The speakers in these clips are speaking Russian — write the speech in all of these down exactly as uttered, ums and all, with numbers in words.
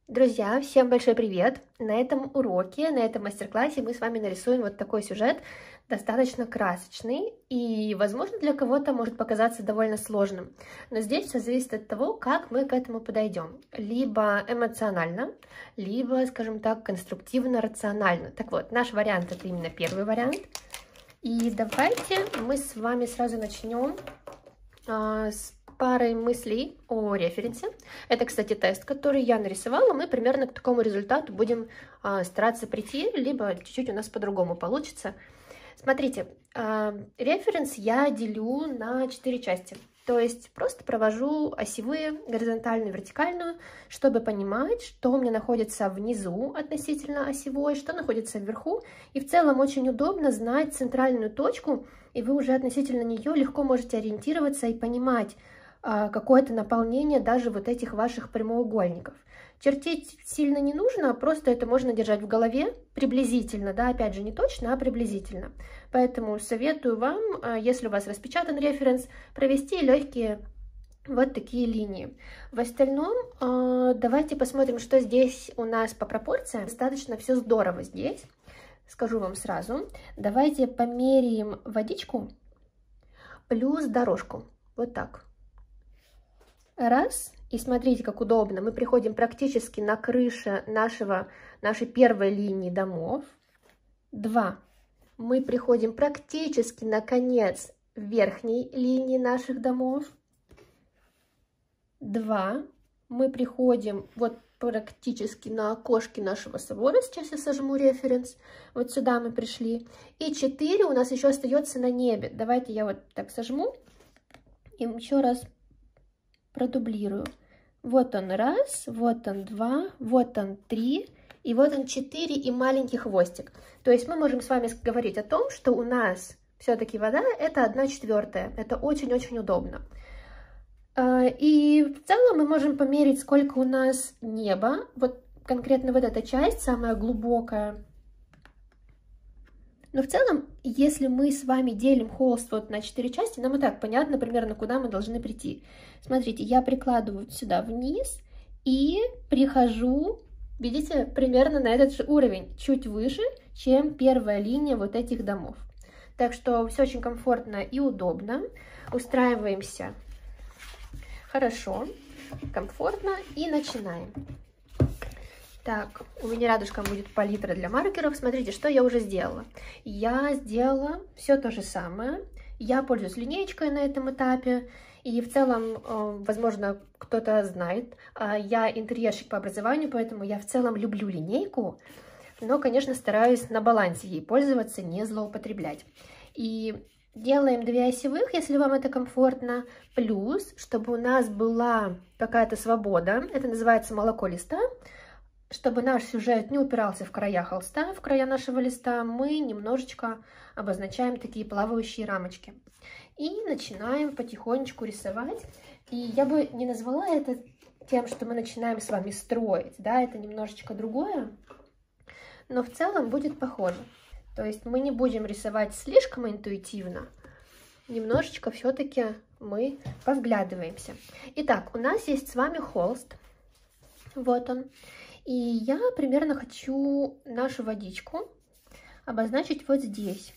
Друзья, всем большой привет! На этом уроке, на этом мастер-классе мы с вами нарисуем вот такой сюжет, достаточно красочный и, возможно, для кого-то может показаться довольно сложным. Но здесь все зависит от того, как мы к этому подойдем. Либо эмоционально, либо, скажем так, конструктивно-рационально. Так вот, наш вариант — это именно первый вариант. И давайте мы с вами сразу начнем а, с парой мыслей о референсе. Это, кстати, тест, который я нарисовала. Мы примерно к такому результату будем а, стараться прийти, либо чуть-чуть у нас по-другому получится. Смотрите, а, референс я делю на четыре части. То есть просто провожу осевые, горизонтальную, вертикальную, чтобы понимать, что у меня находится внизу относительно осевой, что находится вверху. И в целом очень удобно знать центральную точку, и вы уже относительно нее легко можете ориентироваться и понимать какое-то наполнение даже вот этих ваших прямоугольников. Чертить сильно не нужно, просто это можно держать в голове приблизительно, да, опять же не точно, а приблизительно. Поэтому советую вам, если у вас распечатан референс, провести легкие вот такие линии. В остальном давайте посмотрим, что здесь у нас по пропорциям. Достаточно все здорово здесь, скажу вам сразу. Давайте померяем водичку плюс дорожку, вот так. Раз, и смотрите, как удобно, мы приходим практически на крыше нашего, нашей первой линии домов. Два, мы приходим практически на конец верхней линии наших домов. Два, мы приходим вот практически на окошке нашего собора, сейчас я сожму референс, вот сюда мы пришли. И четыре у нас еще остается на небе. Давайте я вот так сожму и еще раз продублирую. Вот он раз, вот он два, вот он три, и вот он четыре и маленький хвостик. То есть мы можем с вами говорить о том, что у нас все-таки вода это одна четвертая. Это очень-очень удобно. И в целом мы можем померить, сколько у нас неба. Вот конкретно вот эта часть, самая глубокая. Но в целом, если мы с вами делим холст вот на четыре части, нам и так понятно примерно, куда мы должны прийти. Смотрите, я прикладываю сюда вниз и прихожу, видите, примерно на этот же уровень, чуть выше, чем первая линия вот этих домов. Так что все очень комфортно и удобно. Устраиваемся хорошо, комфортно и начинаем. Так, у меня рядышком будет палитра для маркеров. Смотрите, что я уже сделала. Я сделала все то же самое. Я пользуюсь линеечкой на этом этапе. И в целом, возможно, кто-то знает, я интерьерщик по образованию, поэтому я в целом люблю линейку. Но, конечно, стараюсь на балансе ей пользоваться, не злоупотреблять. И делаем две осевых, если вам это комфортно. Плюс, чтобы у нас была какая-то свобода. Это называется молоко листа. Чтобы наш сюжет не упирался в края холста, в края нашего листа, мы немножечко обозначаем такие плавающие рамочки. И начинаем потихонечку рисовать. И я бы не назвала это тем, что мы начинаем с вами строить, да, это немножечко другое, но в целом будет похоже. То есть мы не будем рисовать слишком интуитивно, немножечко все-таки мы повглядываемся. Итак, у нас есть с вами холст, вот он. И я примерно хочу нашу водичку обозначить вот здесь.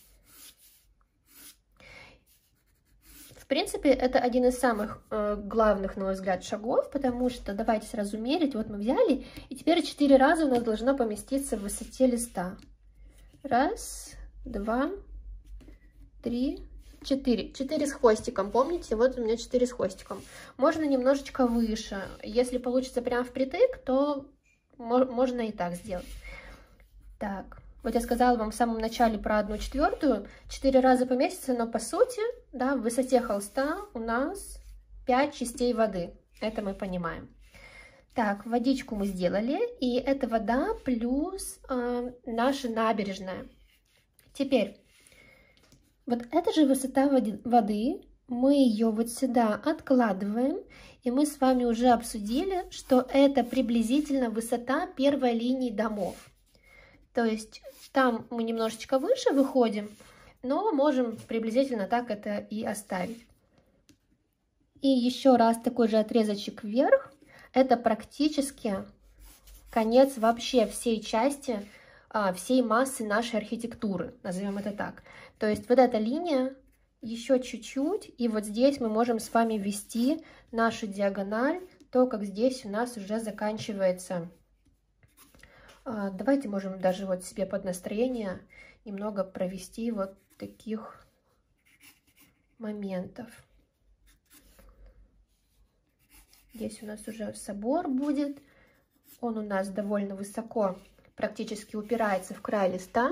В принципе, это один из самых э, главных, на мой взгляд, шагов, потому что давайте сразу мерить. Вот мы взяли, и теперь четыре раза у нас должно поместиться в высоте листа. Раз, два, три, четыре. Четыре с хвостиком, помните? Вот у меня четыре с хвостиком. Можно немножечко выше. Если получится прям впритык, то можно и так сделать. Так, вот я сказала вам в самом начале про одну четвертую. четыре раза поместится, но по сути, да, в высоте холста у нас пять частей воды. Это мы понимаем. Так, водичку мы сделали. И это вода плюс э, наша набережная. Теперь, вот эта же высота воды, мы ее вот сюда откладываем. И мы с вами уже обсудили, что это приблизительно высота первой линии домов. То есть там мы немножечко выше выходим, но можем приблизительно так это и оставить. И еще раз такой же отрезочек вверх. Это практически конец вообще всей части, всей массы нашей архитектуры, назовем это так. То есть вот эта линия еще чуть-чуть, и вот здесь мы можем с вами ввести нашу диагональ, то, как здесь у нас уже заканчивается. Давайте можем даже вот себе под настроение немного провести вот таких моментов. Здесь у нас уже собор будет. Он у нас довольно высоко, практически упирается в край листа.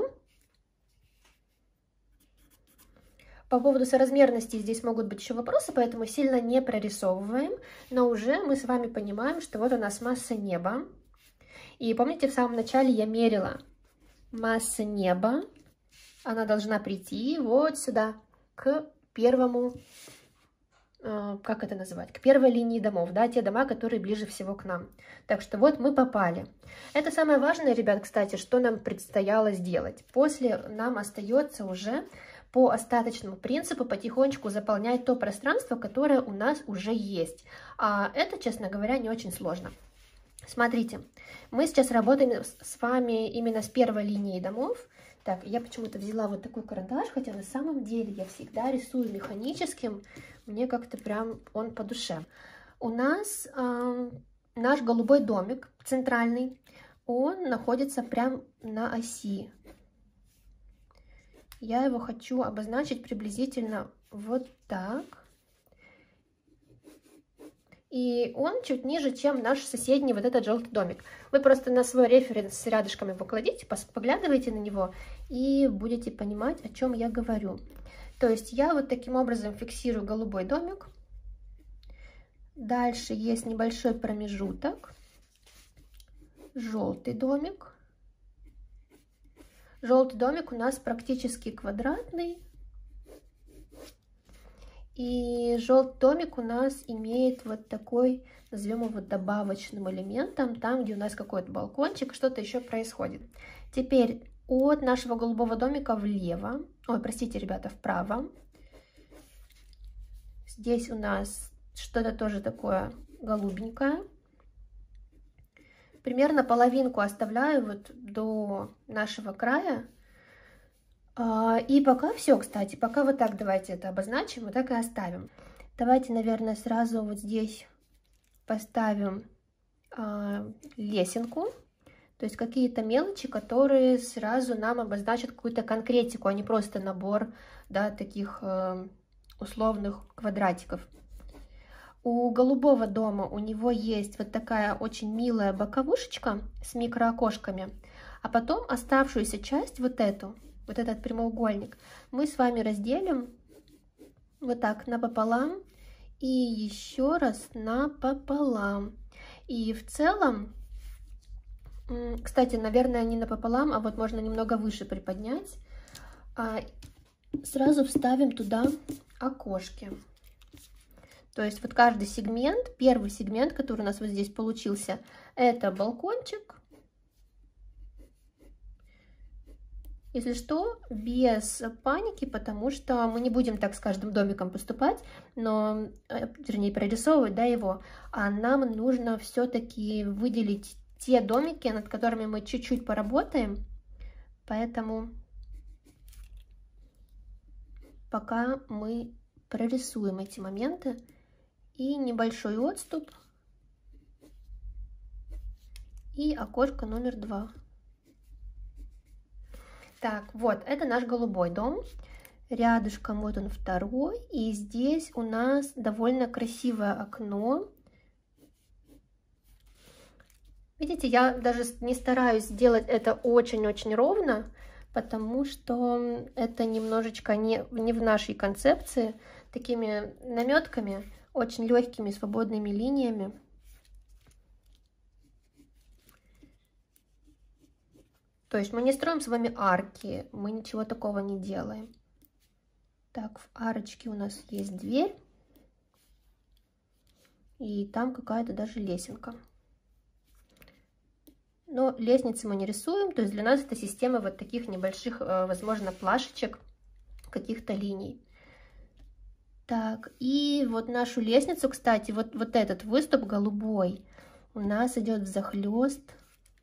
По поводу соразмерности здесь могут быть еще вопросы, поэтому сильно не прорисовываем. Но уже мы с вами понимаем, что вот у нас масса неба. И помните, в самом начале я мерила масса неба. Она должна прийти вот сюда, к первому, э, как это называть, к первой линии домов, да, те дома, которые ближе всего к нам. Так что вот мы попали. Это самое важное, ребят, кстати, что нам предстояло сделать. После нам остается уже по остаточному принципу потихонечку заполнять то пространство, которое у нас уже есть. А это, честно говоря, не очень сложно. Смотрите, мы сейчас работаем с вами именно с первой линией домов. Так, я почему-то взяла вот такой карандаш, хотя на самом деле я всегда рисую механическим. Мне как-то прям он по душе. У нас э, наш голубой домик центральный, он находится прям на оси. Я его хочу обозначить приблизительно вот так. И он чуть ниже, чем наш соседний вот этот желтый домик. Вы просто на свой референс рядышком его кладите, поглядывайте на него и будете понимать, о чем я говорю. То есть я вот таким образом фиксирую голубой домик. Дальше есть небольшой промежуток. Желтый домик. Желтый домик у нас практически квадратный. И желтый домик у нас имеет вот такой, назовем его добавочным элементом, там, где у нас какой-то балкончик, что-то еще происходит. Теперь от нашего голубого домика влево, ой, простите, ребята, вправо. Здесь у нас что-то тоже такое голубенькое. Примерно половинку оставляю вот до нашего края. И пока все, кстати, пока вот так давайте это обозначим, вот так и оставим. Давайте, наверное, сразу вот здесь поставим а, лесенку, то есть какие-то мелочи, которые сразу нам обозначат какую-то конкретику, а не просто набор, да, таких а, условных квадратиков. У голубого дома у него есть вот такая очень милая боковушечка с микроокошками, а потом оставшуюся часть, вот эту, вот этот прямоугольник, мы с вами разделим вот так напополам и еще раз напополам. И в целом, кстати, наверное, не напополам, а вот можно немного выше приподнять. Сразу вставим туда окошки. То есть вот каждый сегмент, первый сегмент, который у нас вот здесь получился, это балкончик. Если что, без паники, потому что мы не будем так с каждым домиком поступать, но, вернее, прорисовывать, да, его, а нам нужно все-таки выделить те домики, над которыми мы чуть-чуть поработаем, поэтому пока мы прорисуем эти моменты и небольшой отступ и окошко номер два. Так, вот, это наш голубой дом. Рядышком вот он второй. И здесь у нас довольно красивое окно. Видите, я даже не стараюсь сделать это очень-очень ровно, потому что это немножечко не, не в нашей концепции. Такими наметками, очень легкими, свободными линиями. То есть мы не строим с вами арки, мы ничего такого не делаем. Так, в арочке у нас есть дверь. И там какая-то даже лесенка. Но лестницы мы не рисуем, то есть для нас это система вот таких небольших, возможно, плашечек, каких-то линий. Так, и вот нашу лестницу, кстати, вот, вот этот выступ голубой у нас идет взахлёст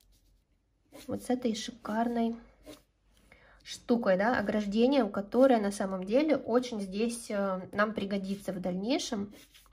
вот с этой шикарной штукой, да, ограждением, которое на самом деле очень здесь э, нам пригодится в дальнейшем.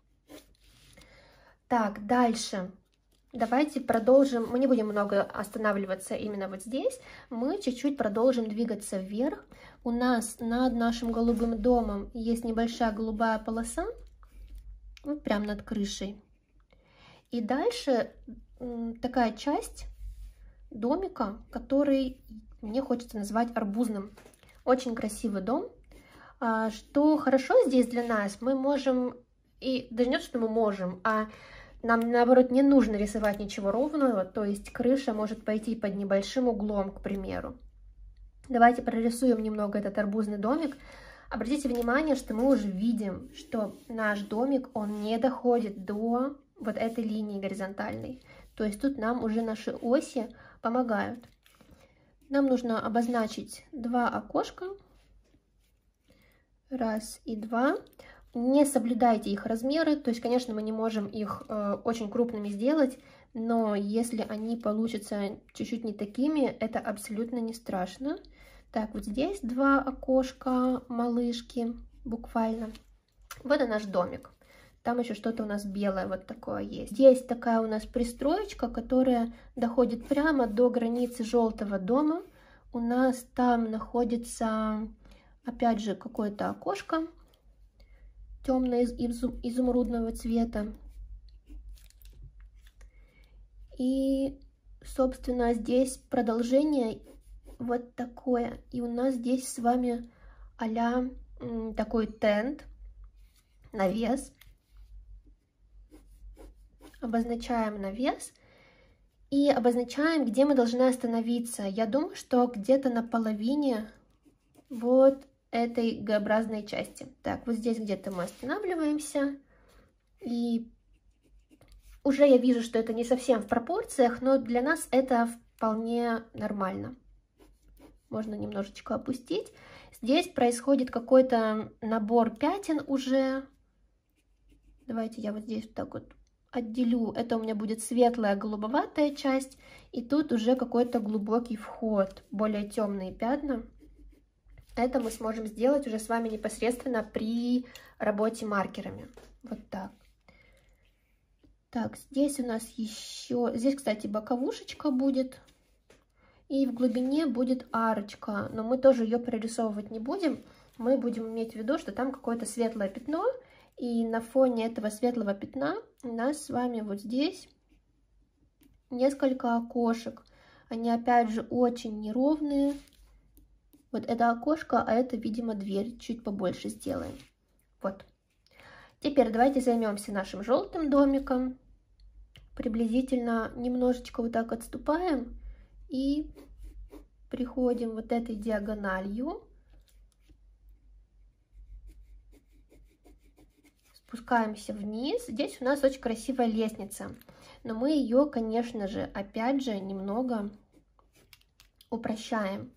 Так, дальше. Давайте продолжим. Мы не будем много останавливаться именно вот здесь. Мы чуть-чуть продолжим двигаться вверх. У нас над нашим голубым домом есть небольшая голубая полоса, вот прямо над крышей. И дальше такая часть домика, который мне хочется назвать арбузным. Очень красивый дом. Что хорошо здесь для нас, мы можем, и даже не то, что мы можем, а нам, наоборот, не нужно рисовать ничего ровного, то есть крыша может пойти под небольшим углом, к примеру. Давайте прорисуем немного этот арбузный домик. Обратите внимание, что мы уже видим, что наш домик, он не доходит до вот этой линии горизонтальной. То есть тут нам уже наши оси помогают. Нам нужно обозначить два окошка. Раз и два. Не соблюдайте их размеры. То есть, конечно, мы не можем их э, очень крупными сделать. Но если они получатся чуть-чуть не такими, это абсолютно не страшно. Так, вот здесь два окошка, малышки, буквально. Вот и наш домик. Там еще что-то у нас белое вот такое есть. Здесь такая у нас пристроечка, которая доходит прямо до границы желтого дома. У нас там находится, опять же, какое-то окошко темное изумрудного цвета. И, собственно, здесь продолжение вот такое. И у нас здесь с вами а-ля такой тент, навес. Обозначаем навес и обозначаем, где мы должны остановиться. Я думаю, что где-то на половине вот этой Г-образной части. Так, вот здесь где-то мы останавливаемся. И уже я вижу, что это не совсем в пропорциях, но для нас это вполне нормально. Можно немножечко опустить. Здесь происходит какой-то набор пятен уже. Давайте я вот здесь вот так вот отделю. Это у меня будет светлая голубоватая часть. И тут уже какой-то глубокий вход, более темные пятна. Это мы сможем сделать уже с вами непосредственно при работе маркерами. Вот так. Так, здесь у нас еще... Здесь, кстати, боковушечка будет. И в глубине будет арочка. Но мы тоже ее прорисовывать не будем. Мы будем иметь в виду, что там какое-то светлое пятно. И на фоне этого светлого пятна у нас с вами вот здесь несколько окошек. Они опять же очень неровные. Вот это окошко, а это, видимо, дверь. Чуть побольше сделаем. Вот. Теперь давайте займемся нашим желтым домиком. Приблизительно немножечко вот так отступаем. И приходим вот этой диагональю. Спускаемся вниз. Здесь у нас очень красивая лестница. Но мы ее, конечно же, опять же, немного упрощаем.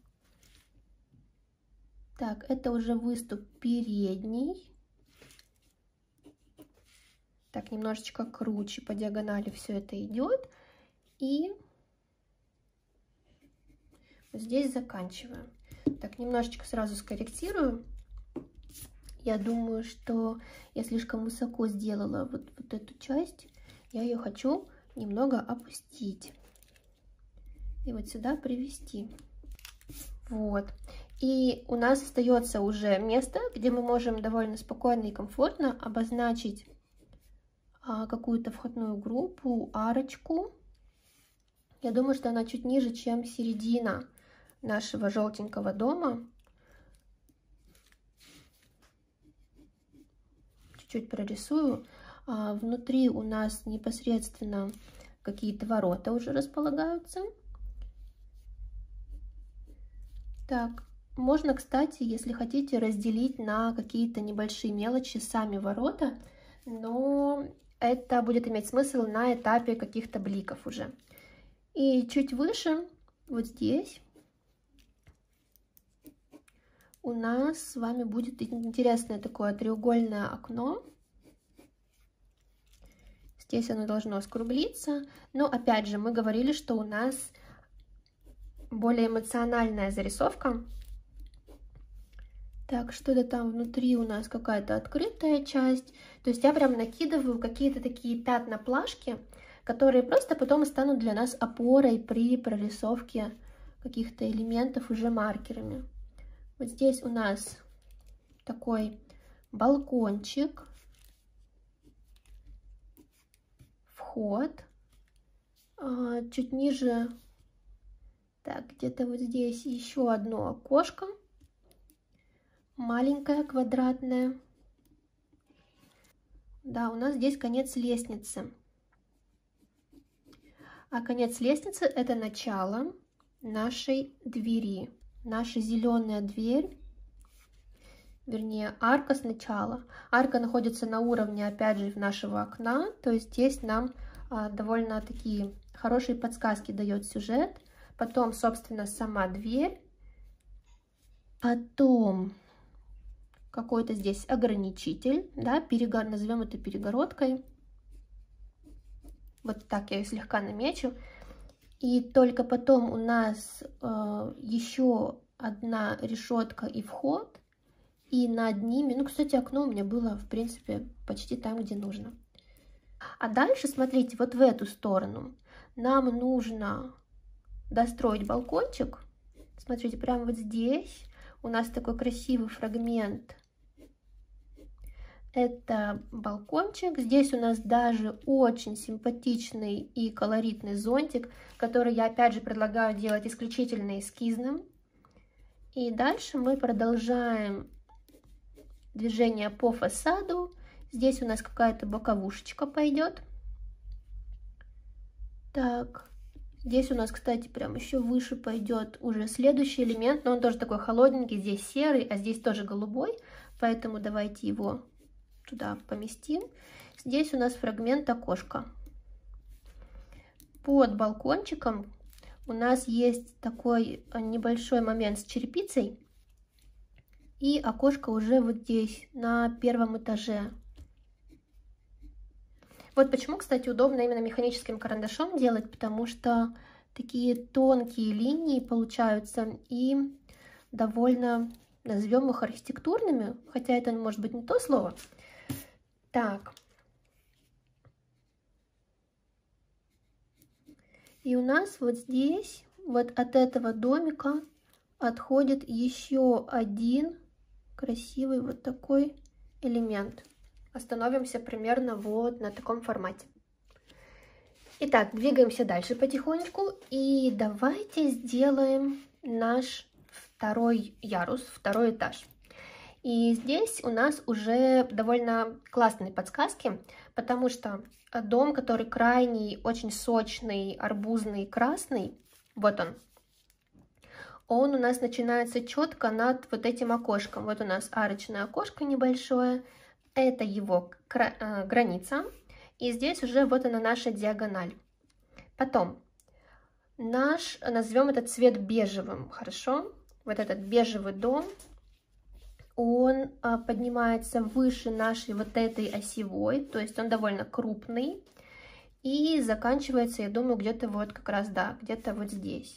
Так, это уже выступ передний. Так, немножечко круче по диагонали все это идет. И вот здесь заканчиваем. Так, немножечко сразу скорректирую. Я думаю, что я слишком высоко сделала вот, вот эту часть. Я ее хочу немного опустить. И вот сюда привести. Вот. И у нас остается уже место, где мы можем довольно спокойно и комфортно обозначить а, какую-то входную группу, арочку. Я думаю, что она чуть ниже, чем середина нашего желтенького дома. Чуть прорисую. А, внутри у нас непосредственно какие-то ворота уже располагаются. Так, можно, кстати, если хотите, разделить на какие-то небольшие мелочи сами ворота, но это будет иметь смысл на этапе каких-то бликов уже. И чуть выше, вот здесь, у нас с вами будет интересное такое треугольное окно. Здесь оно должно скруглиться. Но опять же, мы говорили, что у нас более эмоциональная зарисовка. Так, что-то там внутри у нас какая-то открытая часть. То есть я прям накидываю какие-то такие пятна-плашки, которые просто потом станут для нас опорой при прорисовке каких-то элементов уже маркерами. Вот здесь у нас такой балкончик, вход, чуть ниже, так, где-то вот здесь еще одно окошко, маленькое, квадратное. Да, у нас здесь конец лестницы. А конец лестницы — это начало нашей двери. Наша зеленая дверь, вернее, арка сначала. Арка находится на уровне, опять же, нашего окна. То есть здесь нам а, довольно такие хорошие подсказки дает сюжет. Потом, собственно, сама дверь. Потом какой-то здесь ограничитель, да, перегор... назовем это перегородкой. Вот так я ее слегка намечу. И только потом у нас э, еще одна решетка и вход. И над ними, ну, кстати, окно у меня было, в принципе, почти там, где нужно. А дальше, смотрите, вот в эту сторону нам нужно достроить балкончик. Смотрите, прямо вот здесь у нас такой красивый фрагмент. Это балкончик. Здесь у нас даже очень симпатичный и колоритный зонтик, который я опять же предлагаю делать исключительно эскизным. И дальше мы продолжаем движение по фасаду. Здесь у нас какая-то боковушечка пойдет. Так, здесь у нас, кстати, прям еще выше пойдет уже следующий элемент, но он тоже такой холодненький. Здесь серый, а здесь тоже голубой, поэтому давайте его туда поместим. Здесь у нас фрагмент окошка. Под балкончиком у нас есть такой небольшой момент с черепицей. И окошко уже вот здесь, на первом этаже. Вот почему, кстати, удобно именно механическим карандашом делать, потому что такие тонкие линии получаются и довольно, назовем их архитектурными, хотя это может быть не то слово. Так. И у нас вот здесь, вот от этого домика отходит еще один красивый вот такой элемент. Остановимся примерно вот на таком формате. Итак, двигаемся дальше потихонечку. И давайте сделаем наш второй ярус, второй этаж. И здесь у нас уже довольно классные подсказки, потому что дом, который крайний, очень сочный, арбузный, красный, вот он. Он у нас начинается четко над вот этим окошком. Вот у нас арочное окошко небольшое. Это его граница. И здесь уже вот она наша диагональ. Потом наш, назовем этот цвет бежевым, хорошо? Вот этот бежевый дом, он поднимается выше нашей вот этой осевой, то есть он довольно крупный. И заканчивается, я думаю, где-то вот как раз, да, где-то вот здесь.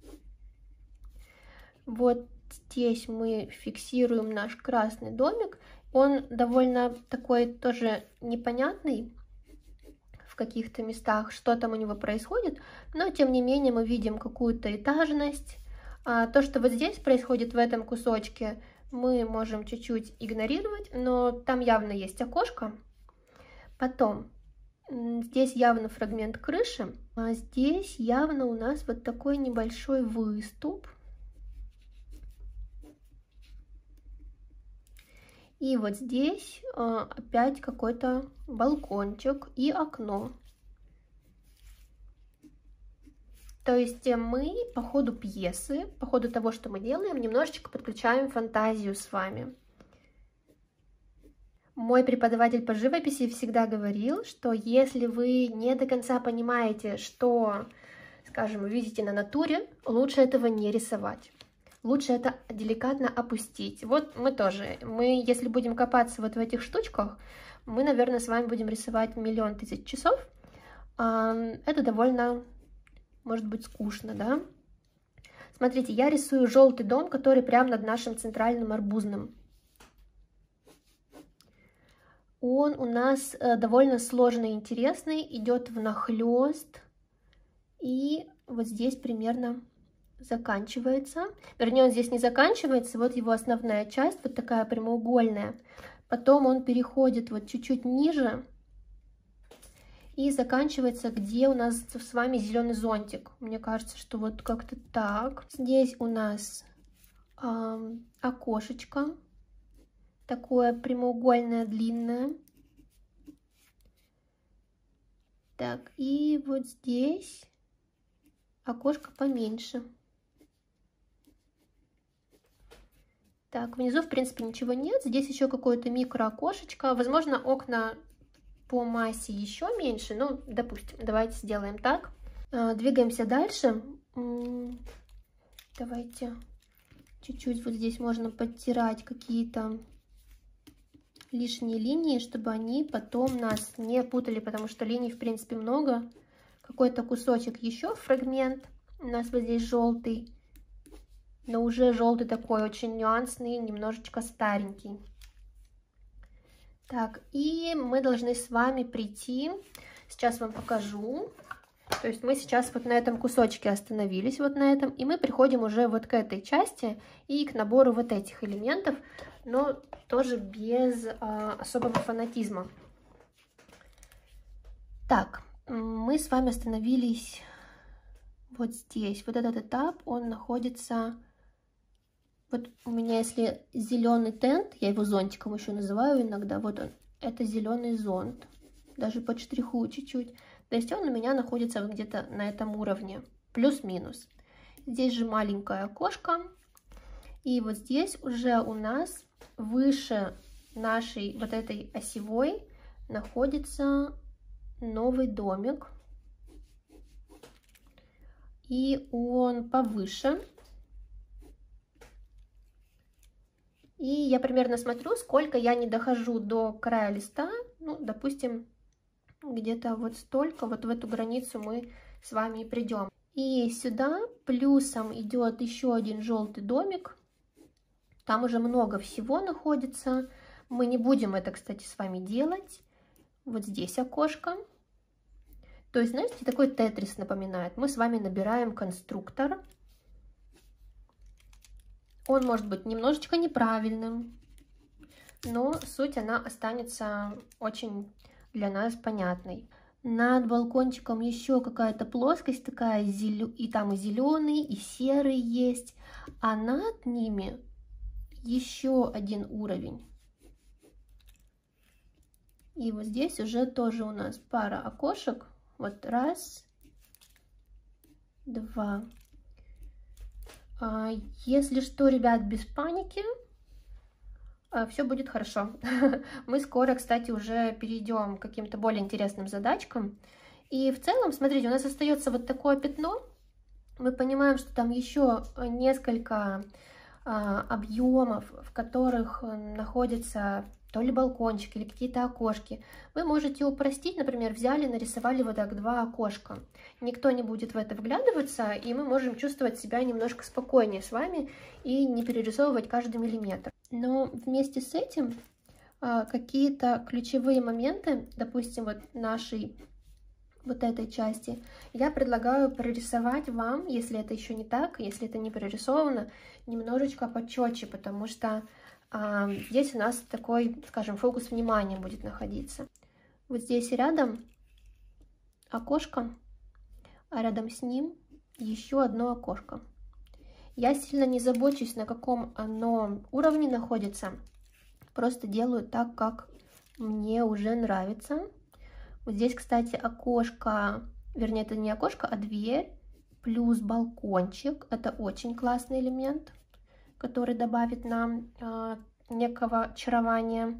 Вот здесь мы фиксируем наш красный домик. Он довольно такой тоже непонятный в каких-то местах, что там у него происходит. Но, тем не менее, мы видим какую-то этажность. А то, что вот здесь происходит в этом кусочке, мы можем чуть-чуть игнорировать, но там явно есть окошко. Потом, здесь явно фрагмент крыши, а здесь явно у нас вот такой небольшой выступ. И вот здесь э, опять какой-то балкончик и окно. То есть мы по ходу пьесы, по ходу того, что мы делаем, немножечко подключаем фантазию с вами. Мой преподаватель по живописи всегда говорил, что если вы не до конца понимаете, что, скажем, вы видите на натуре, лучше этого не рисовать. Лучше это деликатно опустить. Вот мы тоже. Мы, если будем копаться вот в этих штучках, мы, наверное, с вами будем рисовать миллион тысяч часов. Это довольно, может быть, скучно, да? Смотрите, я рисую желтый дом, который прямо над нашим центральным арбузным. Он у нас довольно сложный и интересный, идет внахлёст. И вот здесь примерно заканчивается. Вернее, он здесь не заканчивается, вот его основная часть, вот такая прямоугольная. Потом он переходит вот чуть-чуть ниже и заканчивается, где у нас с вами зеленый зонтик. Мне кажется, что вот как-то так. Здесь у нас э, окошечко, такое прямоугольное, длинное. Так, и вот здесь окошко поменьше. Так, внизу, в принципе, ничего нет. Здесь еще какое-то микроокошечко. Возможно, окна по массе еще меньше. Ну, допустим, давайте сделаем так. Двигаемся дальше. Давайте чуть-чуть вот здесь можно подтирать какие-то лишние линии, чтобы они потом нас не путали, потому что линий, в принципе, много. Какой-то кусочек еще, фрагмент. У нас вот здесь желтый. Но уже желтый такой, очень нюансный, немножечко старенький. Так, и мы должны с вами прийти. Сейчас вам покажу. То есть мы сейчас вот на этом кусочке остановились, вот на этом. И мы приходим уже вот к этой части и к набору вот этих элементов, но тоже без а, особого фанатизма. Так, мы с вами остановились вот здесь. Вот этот этап, он находится... Вот у меня, если зеленый тент, я его зонтиком еще называю иногда, вот он, это зеленый зонт, даже по штриху чуть-чуть. То есть он у меня находится где-то на этом уровне, плюс-минус. Здесь же маленькое окошко, и вот здесь уже у нас выше нашей вот этой осевой находится новый домик, и он повыше. И я примерно смотрю, сколько я не дохожу до края листа. Ну, допустим, где-то вот столько, вот в эту границу мы с вами и придем. И сюда плюсом идет еще один желтый домик. Там уже много всего находится. Мы не будем это, кстати, с вами делать. Вот здесь окошко. То есть, знаете, такой тетрис напоминает. Мы с вами набираем конструктор. Он может быть немножечко неправильным, но суть она останется очень для нас понятной. Над балкончиком еще какая-то плоскость такая, и там и зеленый, и серый есть, а над ними еще один уровень. И вот здесь уже тоже у нас пара окошек. Вот раз, два. Если что, ребят, без паники, все будет хорошо. Мы скоро, кстати, уже перейдем к каким-то более интересным задачкам. И в целом, смотрите, у нас остается вот такое пятно. Мы понимаем, что там еще несколько объемов, в которых находятся то ли балкончики, или какие-то окошки. Вы можете упростить, например, взяли, нарисовали вот так два окошка. Никто не будет в это вглядываться, и мы можем чувствовать себя немножко спокойнее с вами и не перерисовывать каждый миллиметр. Но вместе с этим какие-то ключевые моменты, допустим, вот нашей вот этой части, я предлагаю прорисовать вам, если это еще не так, если это не прорисовано, немножечко почетче, потому что а, здесь у нас такой, скажем, фокус внимания будет находиться. Вот здесь рядом окошко, а рядом с ним еще одно окошко. Я сильно не забочусь, на каком оно уровне находится, просто делаю так, как мне уже нравится. Вот здесь, кстати, окошко, вернее, это не окошко, а дверь, плюс балкончик. Это очень классный элемент, который добавит нам э, некого очарования.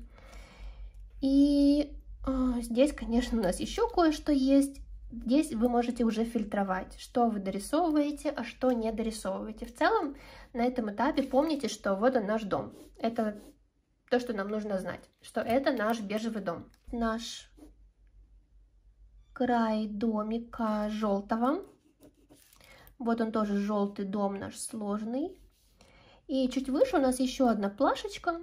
И э, здесь, конечно, у нас еще кое-что есть. Здесь вы можете уже фильтровать, что вы дорисовываете, а что не дорисовываете. В целом, на этом этапе помните, что вот он наш дом. Это то, что нам нужно знать, что это наш бежевый дом. Наш край домика желтого Вот он тоже желтый дом наш сложный. И чуть выше у нас еще одна плашечка.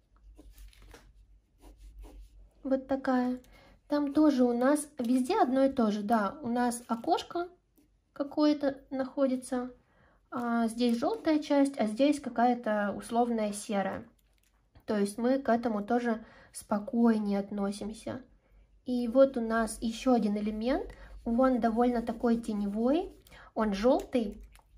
Вот такая. Там тоже у нас везде одно и то же. Да, у нас окошко какое-то находится. А здесь желтая часть, а здесь какая-то условная серая. То есть мы к этому тоже спокойнее относимся. И вот у нас еще один элемент. Он довольно такой теневой. Он желтый,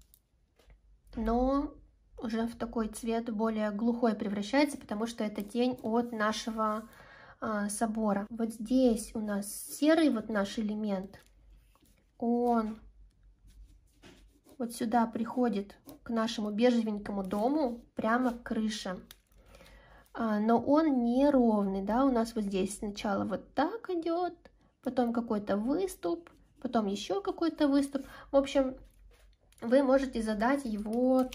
но уже в такой цвет более глухой превращается, потому что это тень от нашего а, собора. Вот здесь у нас серый вот наш элемент. Он вот сюда приходит к нашему бежевенькому дому, прямо к крыше. А, но он не ровный, да, у нас вот здесь сначала вот так идет, потом какой-то выступ, потом еще какой-то выступ. В общем, вы можете задать его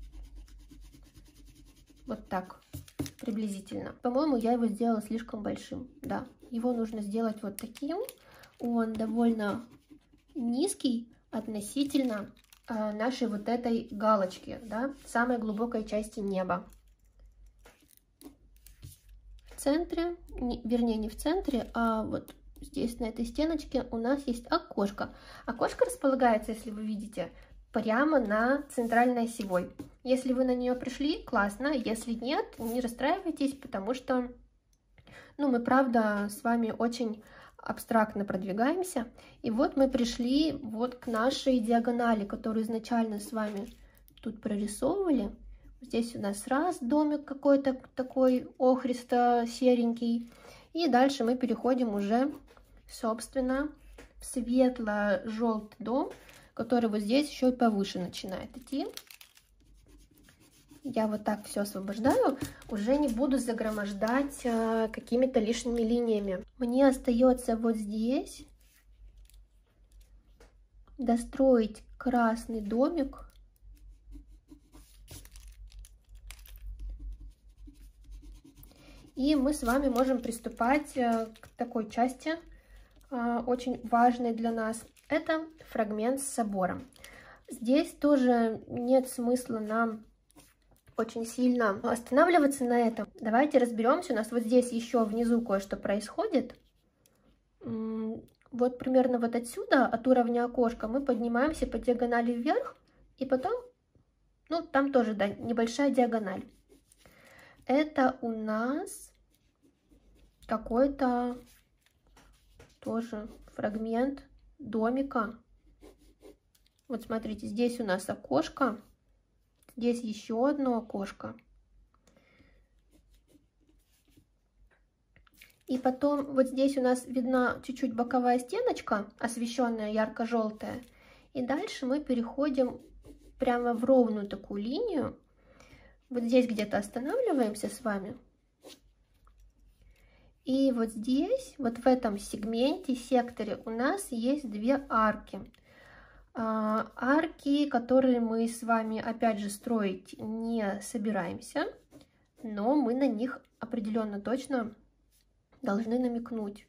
вот так, приблизительно. По-моему, я его сделала слишком большим, да. Его нужно сделать вот таким. Он довольно низкий относительно э, нашей вот этой галочки, да, самой глубокой части неба. В центре, не, вернее, не в центре, а вот здесь на этой стеночке у нас есть окошко. Окошко располагается, если вы видите, прямо на центральной осевой. Если вы на нее пришли, классно. Если нет, не расстраивайтесь, потому что, ну, мы, правда, с вами очень абстрактно продвигаемся. И вот мы пришли вот к нашей диагонали, которую изначально с вами тут прорисовывали. Здесь у нас раз домик какой-то такой охристо-серенький. И дальше мы переходим уже, собственно, в светло-желтый дом, который вот здесь еще и повыше начинает идти. Я вот так все освобождаю, уже не буду загромождать э, какими-то лишними линиями. Мне остается вот здесь достроить красный домик. И мы с вами можем приступать э, к такой части, э, очень важной для нас. Это фрагмент с собором. Здесь тоже нет смысла нам очень сильно останавливаться на этом. Давайте разберемся. У нас вот здесь еще внизу кое-что происходит. Вот примерно вот отсюда, от уровня окошка, мы поднимаемся по диагонали вверх. И потом, ну, там тоже, да, небольшая диагональ. Это у нас какой-то тоже фрагмент домика. Вот смотрите, здесь у нас окошко, здесь еще одно окошко. И потом вот здесь у нас видна чуть-чуть боковая стеночка, освещенная ярко-желтая. И дальше мы переходим прямо в ровную такую линию. Вот здесь где-то останавливаемся с вами. И вот здесь, вот в этом сегменте, секторе у нас есть две арки. Арки, которые мы с вами, опять же, строить не собираемся, но мы на них определенно точно должны намекнуть.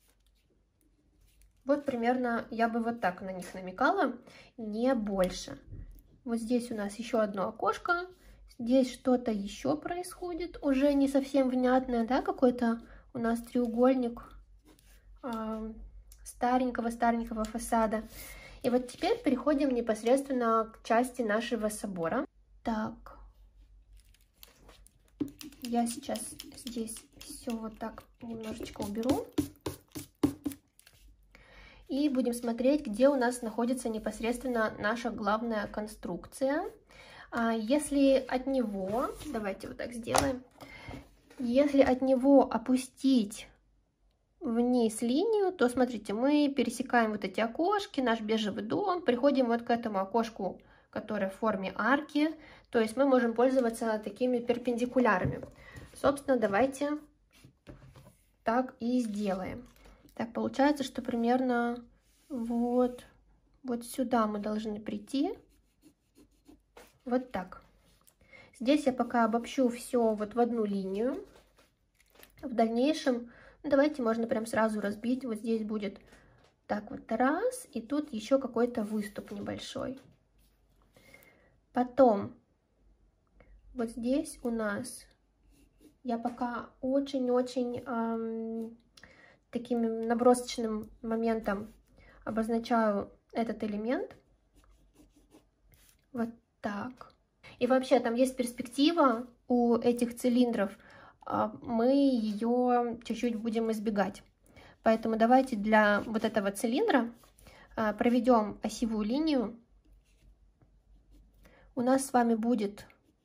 Вот примерно я бы вот так на них намекала, не больше. Вот здесь у нас еще одно окошко, здесь что-то еще происходит, уже не совсем внятное, да, какой-то у нас треугольник старенького-старенького фасада. И вот теперь переходим непосредственно к части нашего собора. Так, я сейчас здесь все вот так немножечко уберу. И будем смотреть, где у нас находится непосредственно наша главная конструкция. Если от него, давайте вот так сделаем, если от него опустить вниз линию, то смотрите, мы пересекаем вот эти окошки, наш бежевый дом, приходим вот к этому окошку, которое в форме арки, то есть мы можем пользоваться такими перпендикулярами. Собственно, давайте так и сделаем. Так, получается, что примерно вот, вот сюда мы должны прийти, вот так. Здесь я пока обобщу все вот в одну линию, в дальнейшем давайте можно прям сразу разбить. Вот здесь будет так вот раз, и тут еще какой-то выступ небольшой. Потом вот здесь у нас я пока очень-очень эм, таким набросочным моментом обозначаю этот элемент. Вот так. И вообще там есть перспектива у этих цилиндров, мы ее чуть-чуть будем избегать. Поэтому давайте для вот этого цилиндра проведем осевую линию. У нас с вами будет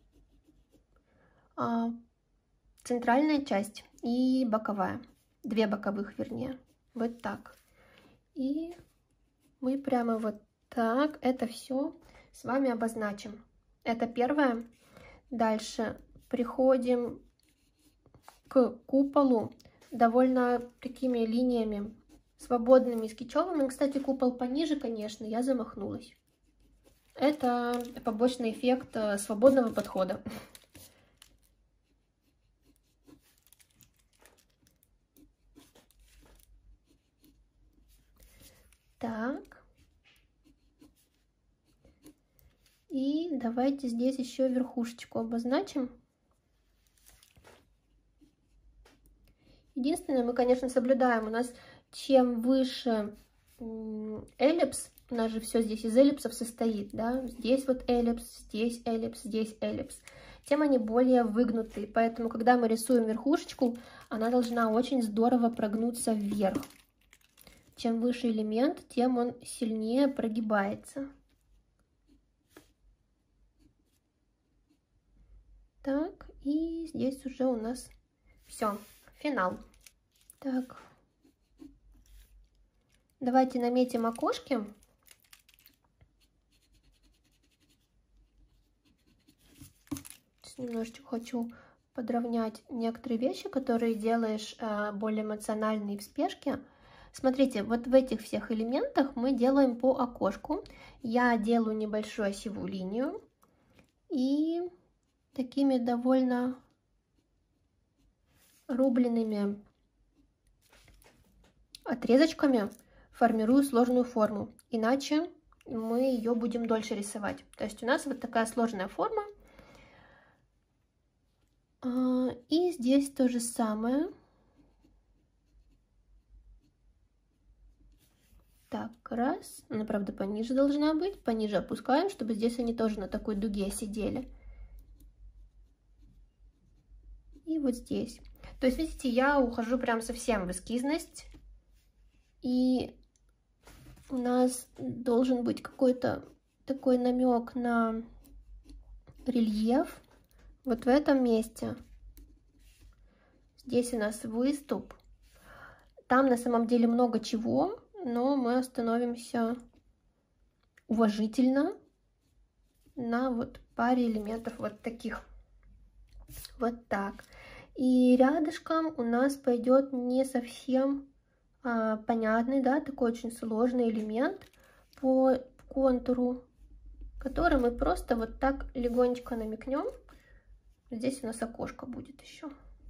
центральная часть и боковая. Две боковых, вернее. Вот так. И мы прямо вот так это все с вами обозначим. Это первое. Дальше приходим к куполу довольно такими линиями свободными, скетчевыми. Кстати, купол пониже, конечно, я замахнулась. Это побочный эффект свободного подхода. Так. И давайте здесь еще верхушечку обозначим. Единственное, мы, конечно, соблюдаем. У нас чем выше эллипс, у нас же все здесь из эллипсов состоит, да? Здесь вот эллипс, здесь эллипс, здесь эллипс. Тем они более выгнутые. Поэтому, когда мы рисуем верхушечку, она должна очень здорово прогнуться вверх. Чем выше элемент, тем он сильнее прогибается. Так, и здесь уже у нас все, финал. Так, давайте наметим окошки. Немножечко хочу подровнять некоторые вещи, которые делаешь э, более эмоциональные в спешке. Смотрите, вот в этих всех элементах мы делаем по окошку. Я делаю небольшую осевую линию и такими довольно рубленными отрезочками формирую сложную форму. Иначе мы ее будем дольше рисовать. То есть у нас вот такая сложная форма. И здесь то же самое. Так, раз. Она, правда, пониже должна быть. Пониже опускаем, чтобы здесь они тоже на такой дуге сидели. И вот здесь. То есть, видите, я ухожу прям совсем в эскизность. И у нас должен быть какой-то такой намек на рельеф. Вот в этом месте. Здесь у нас выступ. Там на самом деле много чего, но мы остановимся уважительно на вот паре элементов вот таких. Вот так. И рядышком у нас пойдет не совсем а, понятный, да, такой очень сложный элемент по контуру, который мы просто вот так легонечко намекнем. Здесь у нас окошко будет еще.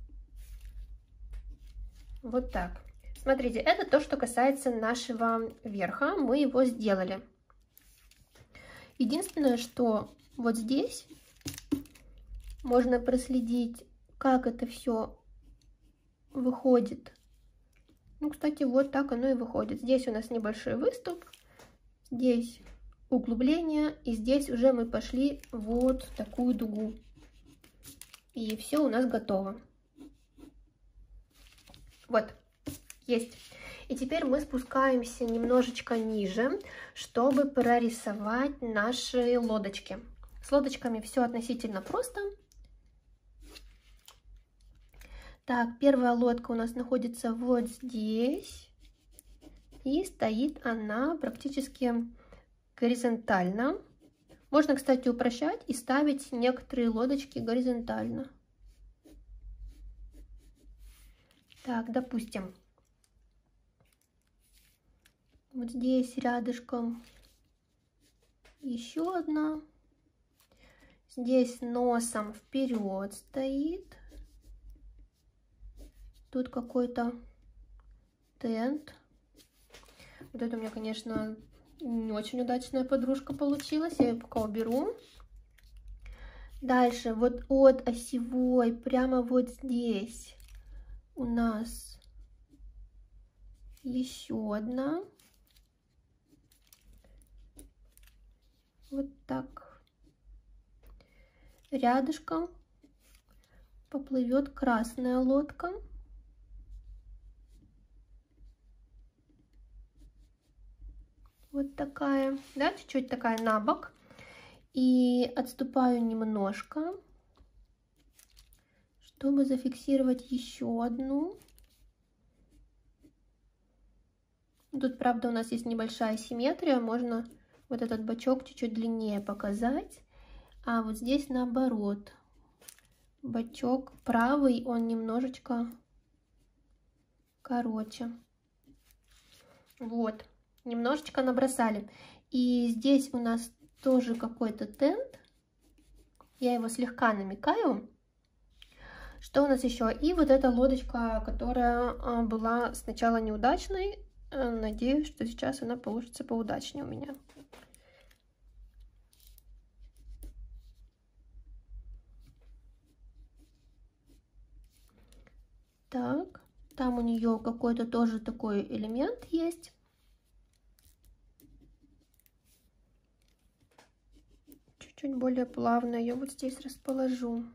Вот так. Смотрите, это то, что касается нашего верха. Мы его сделали. Единственное, что вот здесь можно проследить, как это все выходит. Ну, кстати, вот так оно и выходит. Здесь у нас небольшой выступ, здесь углубление, и здесь уже мы пошли вот такую дугу. И все у нас готово. Вот, есть. И теперь мы спускаемся немножечко ниже, чтобы прорисовать наши лодочки. С лодочками все относительно просто. Так, первая лодка у нас находится вот здесь. И стоит она практически горизонтально. Можно, кстати, упрощать и ставить некоторые лодочки горизонтально. Так, допустим, вот здесь рядышком еще одна. Здесь носом вперед стоит. Тут какой-то тент. Вот это у меня, конечно, не очень удачная подружка получилась. Я ее пока уберу. Дальше вот от осевой прямо вот здесь у нас еще одна. Вот так. Рядышком поплывет красная лодка. Вот такая, да, чуть-чуть такая на бок. И отступаю немножко, чтобы зафиксировать еще одну. Тут, правда, у нас есть небольшая симметрия, можно вот этот бочок чуть-чуть длиннее показать. А вот здесь наоборот. Бочок правый, он немножечко короче. Вот, немножечко набросали. И здесь у нас тоже какой-то тент. Я его слегка намекаю. Что у нас еще? И вот эта лодочка, которая была сначала неудачной. Надеюсь, что сейчас она получится поудачнее у меня. Так, там у нее какой-то тоже такой элемент есть. Чуть более плавно ее вот здесь расположу.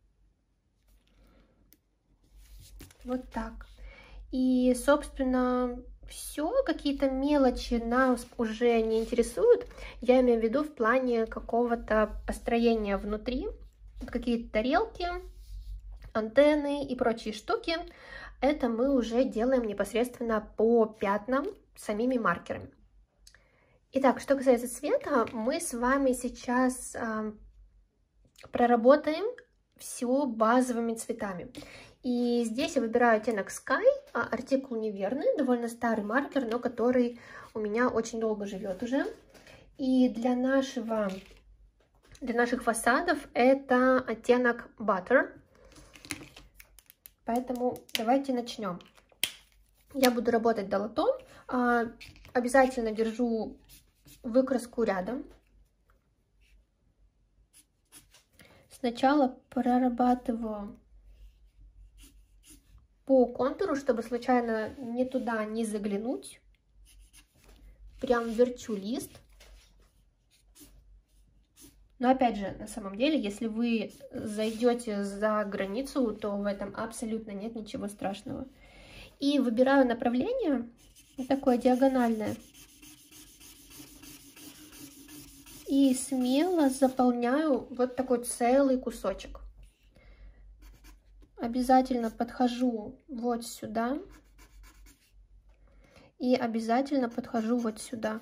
Вот так. И, собственно, все, какие-то мелочи нас уже не интересуют. Я имею в виду в плане какого-то построения внутри. Какие-то тарелки, антенны и прочие штуки. Это мы уже делаем непосредственно по пятнам самими маркерами. Итак, что касается цвета, мы с вами сейчас э, проработаем все базовыми цветами. И здесь я выбираю оттенок Sky, а артикул неверный, довольно старый маркер, но который у меня очень долго живет уже. И для нашего, для наших фасадов это оттенок Butter. Поэтому давайте начнем. Я буду работать долотом, а, обязательно держу выкраску рядом. Сначала прорабатываю по контуру, чтобы случайно не туда не заглянуть. Прям верчу лист. Но опять же, на самом деле, если вы зайдете за границу, то в этом абсолютно нет ничего страшного. И выбираю направление, такое диагональное. И смело заполняю вот такой целый кусочек. Обязательно подхожу вот сюда. И обязательно подхожу вот сюда.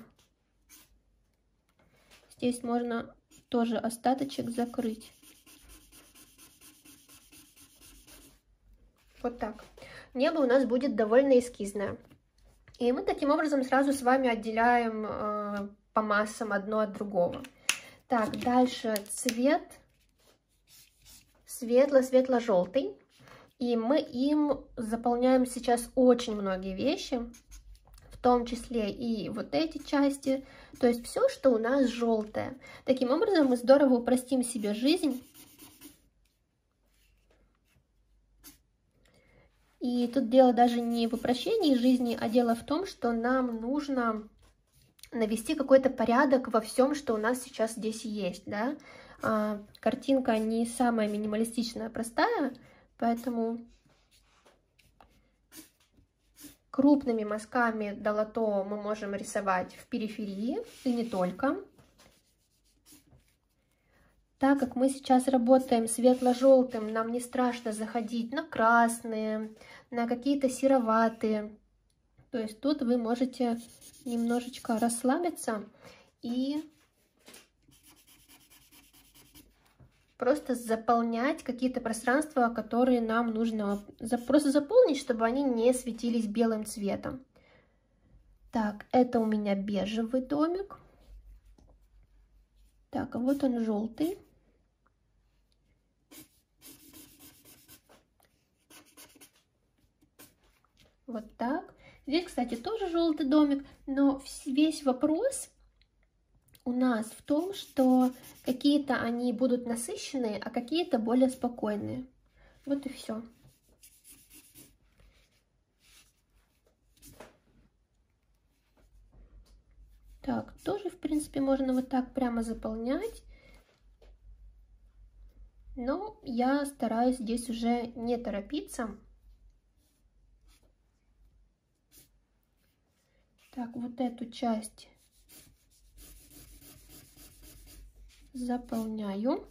Здесь можно тоже остаточек закрыть. Вот так. Небо у нас будет довольно эскизное. И мы таким образом сразу с вами отделяем э, по массам одно от другого. Так, дальше цвет светло-светло-желтый. И мы им заполняем сейчас очень многие вещи, в том числе и вот эти части. То есть все, что у нас желтое. Таким образом мы здорово упростим себе жизнь. И тут дело даже не в упрощении жизни, а дело в том, что нам нужно навести какой-то порядок во всем, что у нас сейчас здесь есть, да. А, картинка не самая минималистичная, простая, поэтому крупными мазками долото мы можем рисовать в периферии и не только. Так как мы сейчас работаем светло-желтым, нам не страшно заходить на красные, на какие-то сероватые. То есть тут вы можете немножечко расслабиться и просто заполнять какие-то пространства, которые нам нужно просто заполнить, чтобы они не светились белым цветом. Так, это у меня бежевый домик. Так, а вот он желтый. Вот так. Здесь, кстати, тоже желтый домик, но весь вопрос у нас в том, что какие-то они будут насыщенные, а какие-то более спокойные. Вот и все. Так, тоже, в принципе, можно вот так прямо заполнять. Но я стараюсь здесь уже не торопиться. Так, вот эту часть заполняю.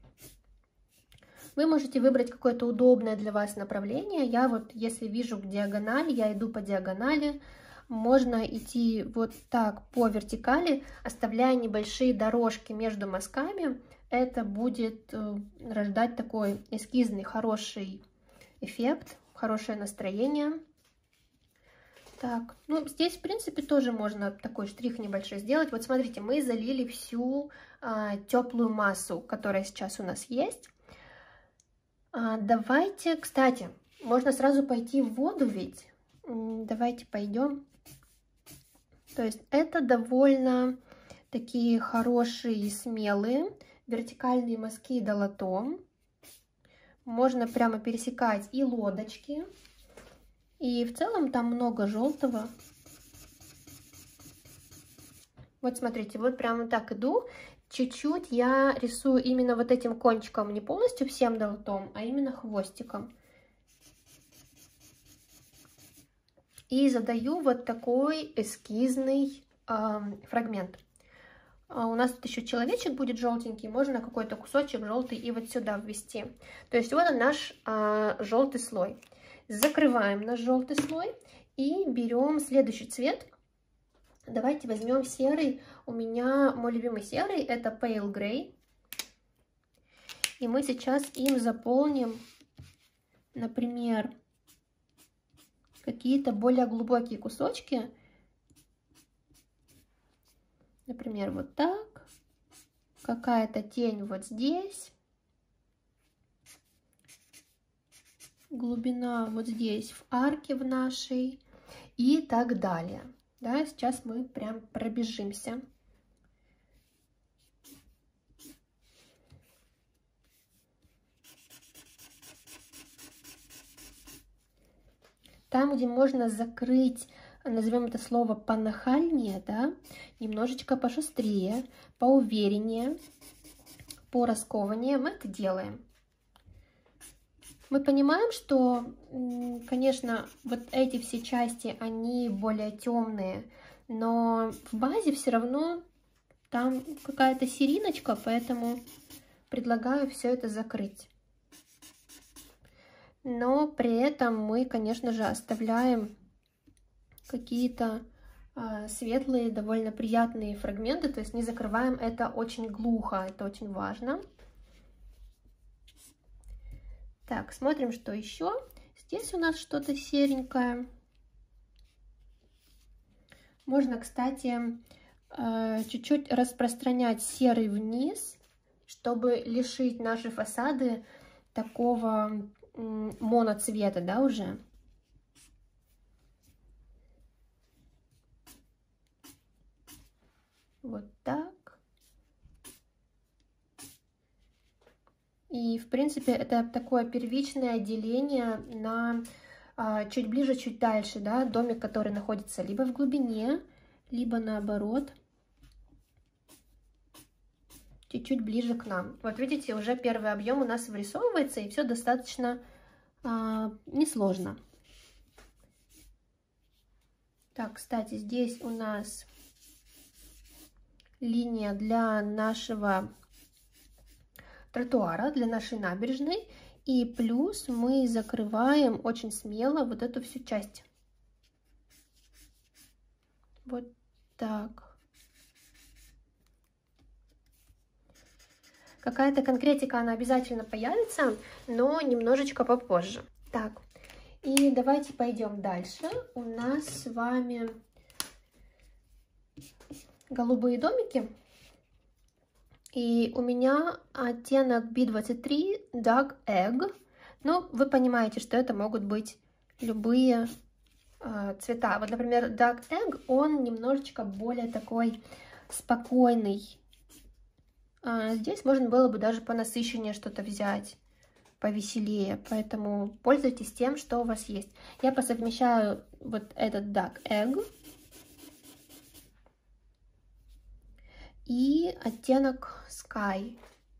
Вы можете выбрать какое-то удобное для вас направление. Я вот, если вижу к диагонали, я иду по диагонали. Можно идти вот так по вертикали, оставляя небольшие дорожки между мазками. Это будет рождать такой эскизный хороший эффект, хорошее настроение. Так, ну здесь, в принципе, тоже можно такой штрих небольшой сделать. Вот смотрите, мы залили всю а, теплую массу, которая сейчас у нас есть. А, давайте, кстати, можно сразу пойти в воду ведь. Давайте пойдем. То есть это довольно такие хорошие и смелые вертикальные мазки долотом. Можно прямо пересекать и лодочки. И в целом там много желтого. Вот смотрите, вот прямо так иду. Чуть-чуть я рисую именно вот этим кончиком, не полностью всем долотом, а именно хвостиком. И задаю вот такой эскизный э, фрагмент. А у нас тут еще человечек будет желтенький, можно какой-то кусочек желтый и вот сюда ввести. То есть вот он наш э, желтый слой. Закрываем наш желтый слой и берем следующий цвет. Давайте возьмем серый. У меня мой любимый серый, это Pale Gray. И мы сейчас им заполним, например, какие-то более глубокие кусочки. Например, вот так. Какая-то тень вот здесь. Глубина вот здесь в арке в нашей. И так далее. Да, сейчас мы прям пробежимся. Там, где можно закрыть, назовем это слово понахальнее, да, немножечко пошустрее, поувереннее, пораскованнее, мы это делаем. Мы понимаем, что, конечно, вот эти все части, они более темные, но в базе все равно там какая-то сериночка, поэтому предлагаю все это закрыть. Но при этом мы, конечно же, оставляем какие-то э, светлые, довольно приятные фрагменты, то есть не закрываем это очень глухо, это очень важно. Так, смотрим, что еще. Здесь у нас что-то серенькое. Можно, кстати, чуть-чуть распространять серый вниз, чтобы лишить наши фасады такого моноцвета, да, уже. Вот так. И, в принципе, это такое первичное деление на а, чуть ближе, чуть дальше, да, домик, который находится либо в глубине, либо наоборот, чуть-чуть ближе к нам. Вот видите, уже первый объем у нас вырисовывается, и все достаточно а, несложно. Так, кстати, здесь у нас линия для нашего тротуара, для нашей набережной, и плюс мы закрываем очень смело вот эту всю часть. Вот так. Какая-то конкретика, она обязательно появится, но немножечко попозже. Так, и давайте пойдем дальше. У нас с вами голубые домики. И у меня оттенок би двадцать три Dark Egg. Ну, вы понимаете, что это могут быть любые э, цвета. Вот, например, Dark Egg, он немножечко более такой спокойный. А здесь можно было бы даже понасыщеннее что-то взять, повеселее. Поэтому пользуйтесь тем, что у вас есть. Я посовмещаю вот этот Duck Egg и оттенок Sky.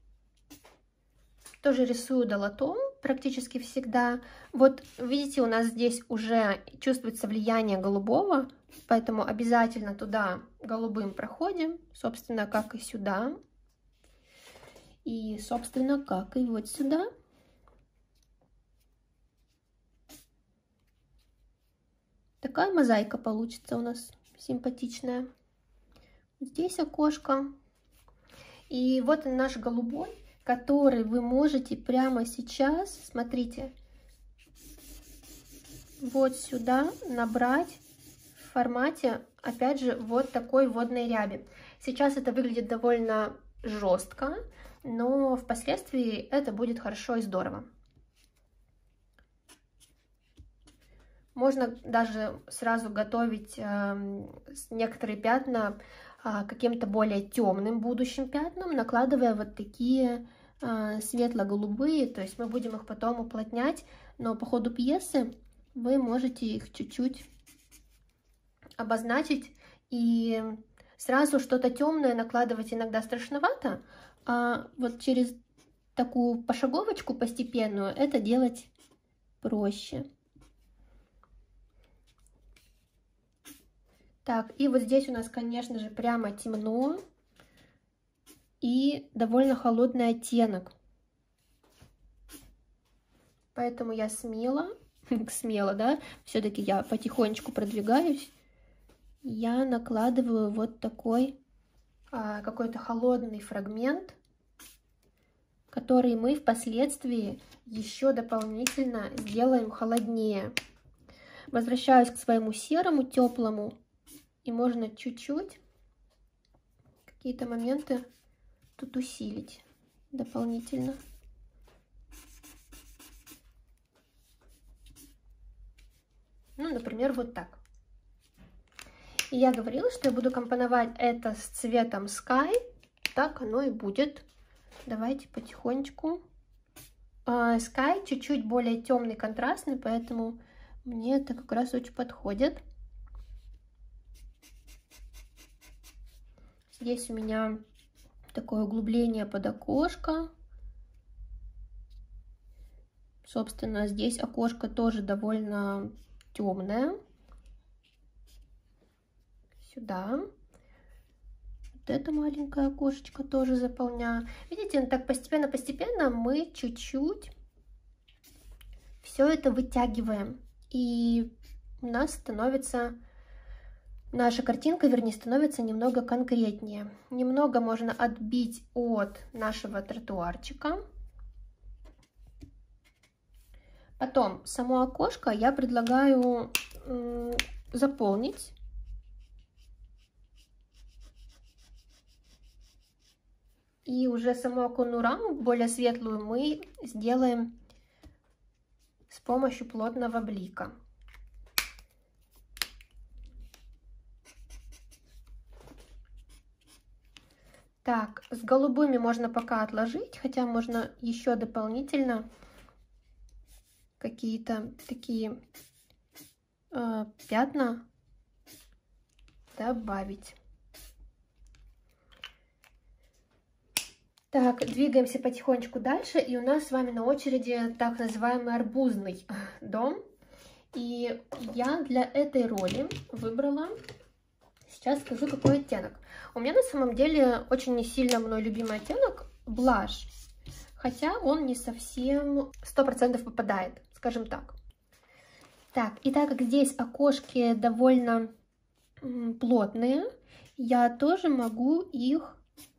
Тоже рисую долотом практически всегда. Вот видите, у нас здесь уже чувствуется влияние голубого, поэтому обязательно туда голубым проходим, собственно, как и сюда. И, собственно, как и вот сюда. Такая мозаика получится у нас симпатичная. Здесь окошко. И вот он наш голубой, который вы можете прямо сейчас, смотрите, вот сюда набрать в формате, опять же, вот такой водной ряби. Сейчас это выглядит довольно жестко, но впоследствии это будет хорошо и здорово. Можно даже сразу готовить э, некоторые пятна э, каким-то более темным будущим пятнам, накладывая вот такие э, светло-голубые, то есть мы будем их потом уплотнять, но по ходу пьесы вы можете их чуть-чуть обозначить, и сразу что-то темное накладывать иногда страшновато, а вот через такую пошаговочку постепенную это делать проще. Так, и вот здесь у нас, конечно же, прямо темно и довольно холодный оттенок. Поэтому я смело, смело, да, все-таки я потихонечку продвигаюсь. Я накладываю вот такой а, какой-то холодный фрагмент, который мы впоследствии еще дополнительно сделаем холоднее. Возвращаюсь к своему серому, теплому. И можно чуть-чуть какие-то моменты тут усилить дополнительно. Ну, например, вот так. И я говорила, что я буду компоновать это с цветом Sky. Так оно и будет. Давайте потихонечку. Sky чуть-чуть более темный, контрастный, поэтому мне это как раз очень подходит. Здесь у меня такое углубление под окошко. Собственно, здесь окошко тоже довольно темное. Сюда. Вот это маленькое окошечко тоже заполняю. Видите, так постепенно-постепенно мы чуть-чуть все это вытягиваем. И у нас становится... Наша картинка, вернее, становится немного конкретнее. Немного можно отбить от нашего тротуарчика. Потом само окошко я предлагаю заполнить. И уже саму оконную раму, более светлую, мы сделаем с помощью плотного блика. Так, с голубыми можно пока отложить, хотя можно еще дополнительно какие-то такие э, пятна добавить. Так, двигаемся потихонечку дальше, и у нас с вами на очереди так называемый арбузный дом. И я для этой роли выбрала, сейчас скажу, какой оттенок. У меня на самом деле очень не сильно мной любимый оттенок блаш, хотя он не совсем сто процентов попадает, скажем так. Так, и так как здесь окошки довольно плотные, я тоже могу их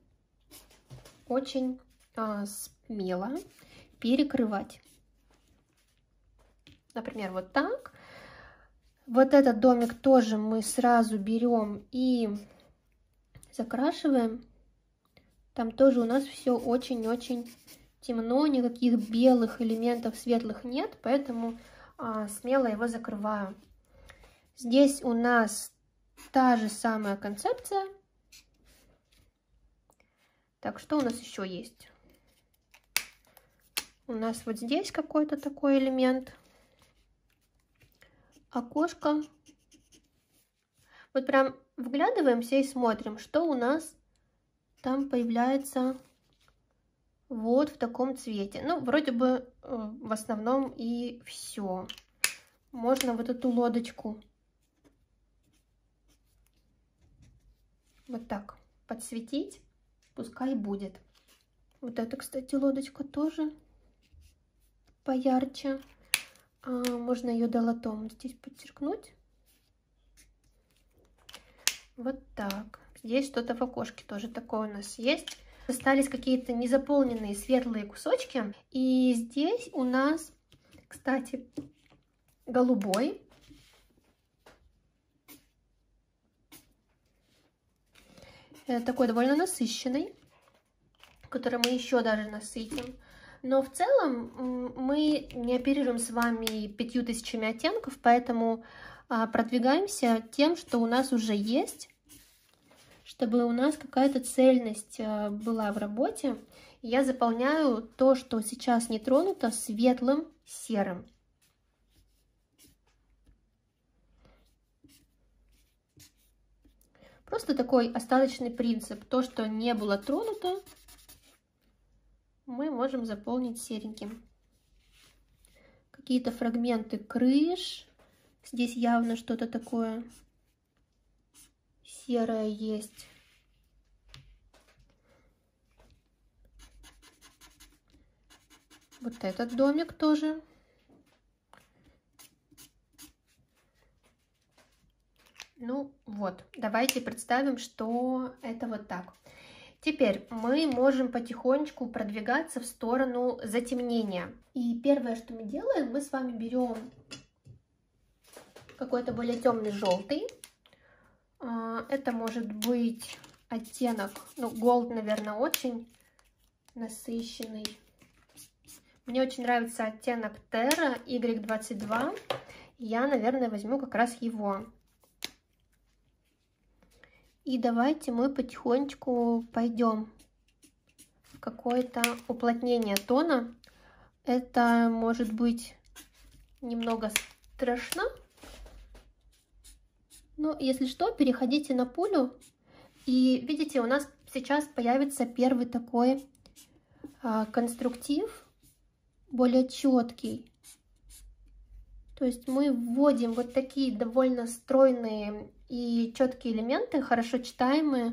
очень а, смело перекрывать. Например, вот так. Вот этот домик тоже мы сразу берем и закрашиваем. Там тоже у нас все очень-очень темно, никаких белых элементов светлых нет, поэтому а, смело его закрываю. Здесь у нас та же самая концепция. Так, что у нас еще есть? У нас вот здесь какой-то такой элемент. Окошко. Вот прям вглядываемся и смотрим, что у нас там появляется вот в таком цвете. Ну, вроде бы э, в основном и все. Можно вот эту лодочку вот так подсветить, пускай будет. Вот эта, кстати, лодочка тоже поярче. А, можно ее долотом здесь подчеркнуть. Вот так. Здесь что-то в окошке тоже такое у нас есть. Остались какие-то незаполненные светлые кусочки. И здесь у нас, кстати, голубой. Это такой довольно насыщенный, который мы еще даже насытим. Но в целом мы не оперируем с вами пятью тысячами оттенков, поэтому продвигаемся тем, что у нас уже есть, чтобы у нас какая-то цельность была в работе. Я заполняю то, что сейчас не тронуто, светлым серым. Просто такой остаточный принцип. То, что не было тронуто, мы можем заполнить сереньким. Какие-то фрагменты крыш. Здесь явно что-то такое серое есть. Вот этот домик тоже. Ну вот, давайте представим, что это вот так. Теперь мы можем потихонечку продвигаться в сторону затемнения. И первое, что мы делаем, мы с вами берем какой-то более темный желтый. Это может быть оттенок, ну, голд, наверное, очень насыщенный. Мне очень нравится оттенок Terra игрек двадцать два. Я, наверное, возьму как раз его. И давайте мы потихонечку пойдем в какое-то уплотнение тона. Это может быть немного страшно. Но если что, переходите на пулю. И видите, у нас сейчас появится первый такой а, конструктив, более четкий. То есть мы вводим вот такие довольно стройные и четкие элементы, хорошо читаемые,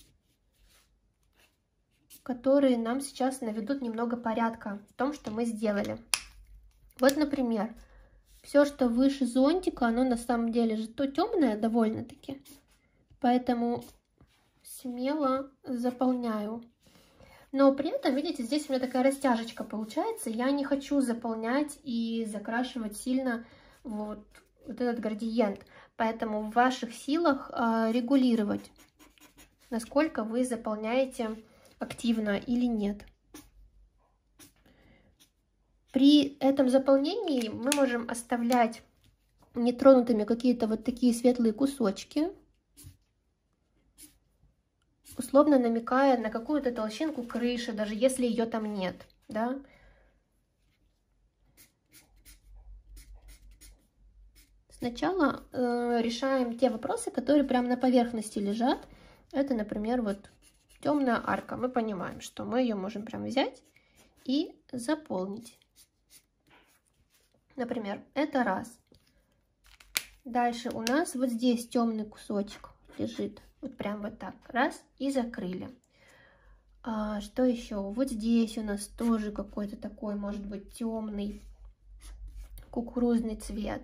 которые нам сейчас наведут немного порядка в том, что мы сделали. Вот, например, все, что выше зонтика, оно на самом деле же то темное довольно-таки, поэтому смело заполняю. Но при этом, видите, здесь у меня такая растяжечка получается. Я не хочу заполнять и закрашивать сильно вот, вот этот градиент. Поэтому в ваших силах э, регулировать, насколько вы заполняете активно или нет. При этом заполнении мы можем оставлять нетронутыми какие-то вот такие светлые кусочки, условно намекая на какую-то толщинку крыши, даже если ее там нет, да. Сначала э, решаем те вопросы, которые прямо на поверхности лежат. Это, например, вот темная арка. Мы понимаем, что мы ее можем прям взять и заполнить. Например, это раз. Дальше у нас вот здесь темный кусочек лежит. Вот прям вот так. Раз. И закрыли. А, что еще? Вот здесь у нас тоже какой-то такой, может быть, темный кукурузный цвет.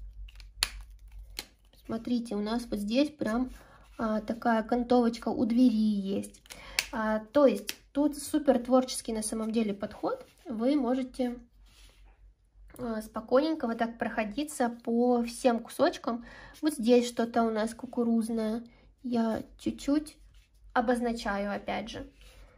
Смотрите, у нас вот здесь прям а, такая окантовочка у двери есть. А, то есть тут супер творческий на самом деле подход. Вы можете а, спокойненько вот так проходиться по всем кусочкам. Вот здесь что-то у нас кукурузное. Я чуть-чуть обозначаю опять же.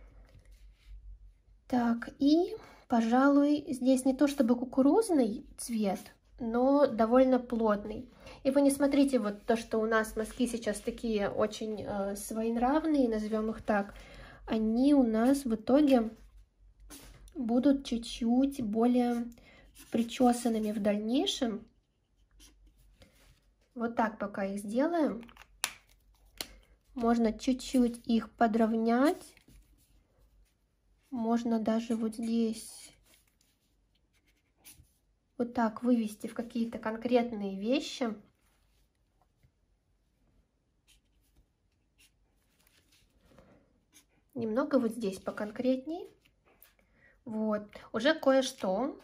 Так, и, пожалуй, здесь не то чтобы кукурузный цвет, но довольно плотный. И вы не смотрите вот то, что у нас мазки сейчас такие очень э, своенравные, назовем их так. они у нас в итоге будут чуть-чуть более причесанными в дальнейшем. Вот так пока их сделаем. Можно чуть-чуть их подровнять. Можно даже вот здесь вот так вывести в какие-то конкретные вещи. Немного вот здесь поконкретней. Вот, уже кое-что.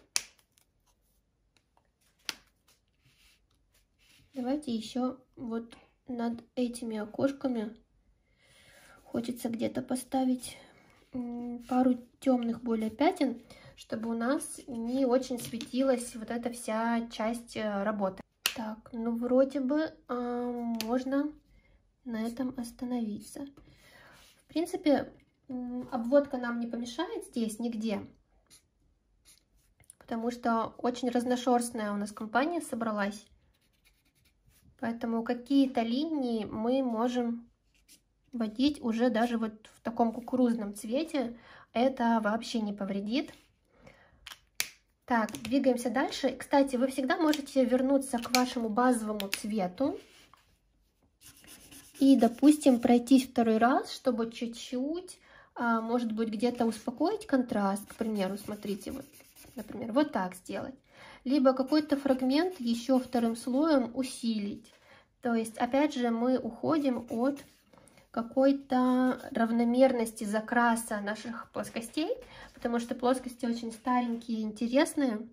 Давайте еще вот над этими окошками хочется где-то поставить пару темных более пятен, чтобы у нас не очень светилась вот эта вся часть работы. Так, ну вроде бы э, можно на этом остановиться. В принципе, обводка нам не помешает здесь нигде, потому что очень разношерстная у нас компания собралась. Поэтому какие-то линии мы можем вводить уже даже вот в таком кукурузном цвете. Это вообще не повредит. Так, двигаемся дальше. Кстати, вы всегда можете вернуться к вашему базовому цвету и, допустим, пройтись второй раз, чтобы чуть-чуть, может быть, где-то успокоить контраст, к примеру, смотрите, вот, например, вот так сделать. Либо какой-то фрагмент еще вторым слоем усилить. То есть, опять же, мы уходим от какой-то равномерности закраса наших плоскостей, потому что плоскости очень старенькие и интересные.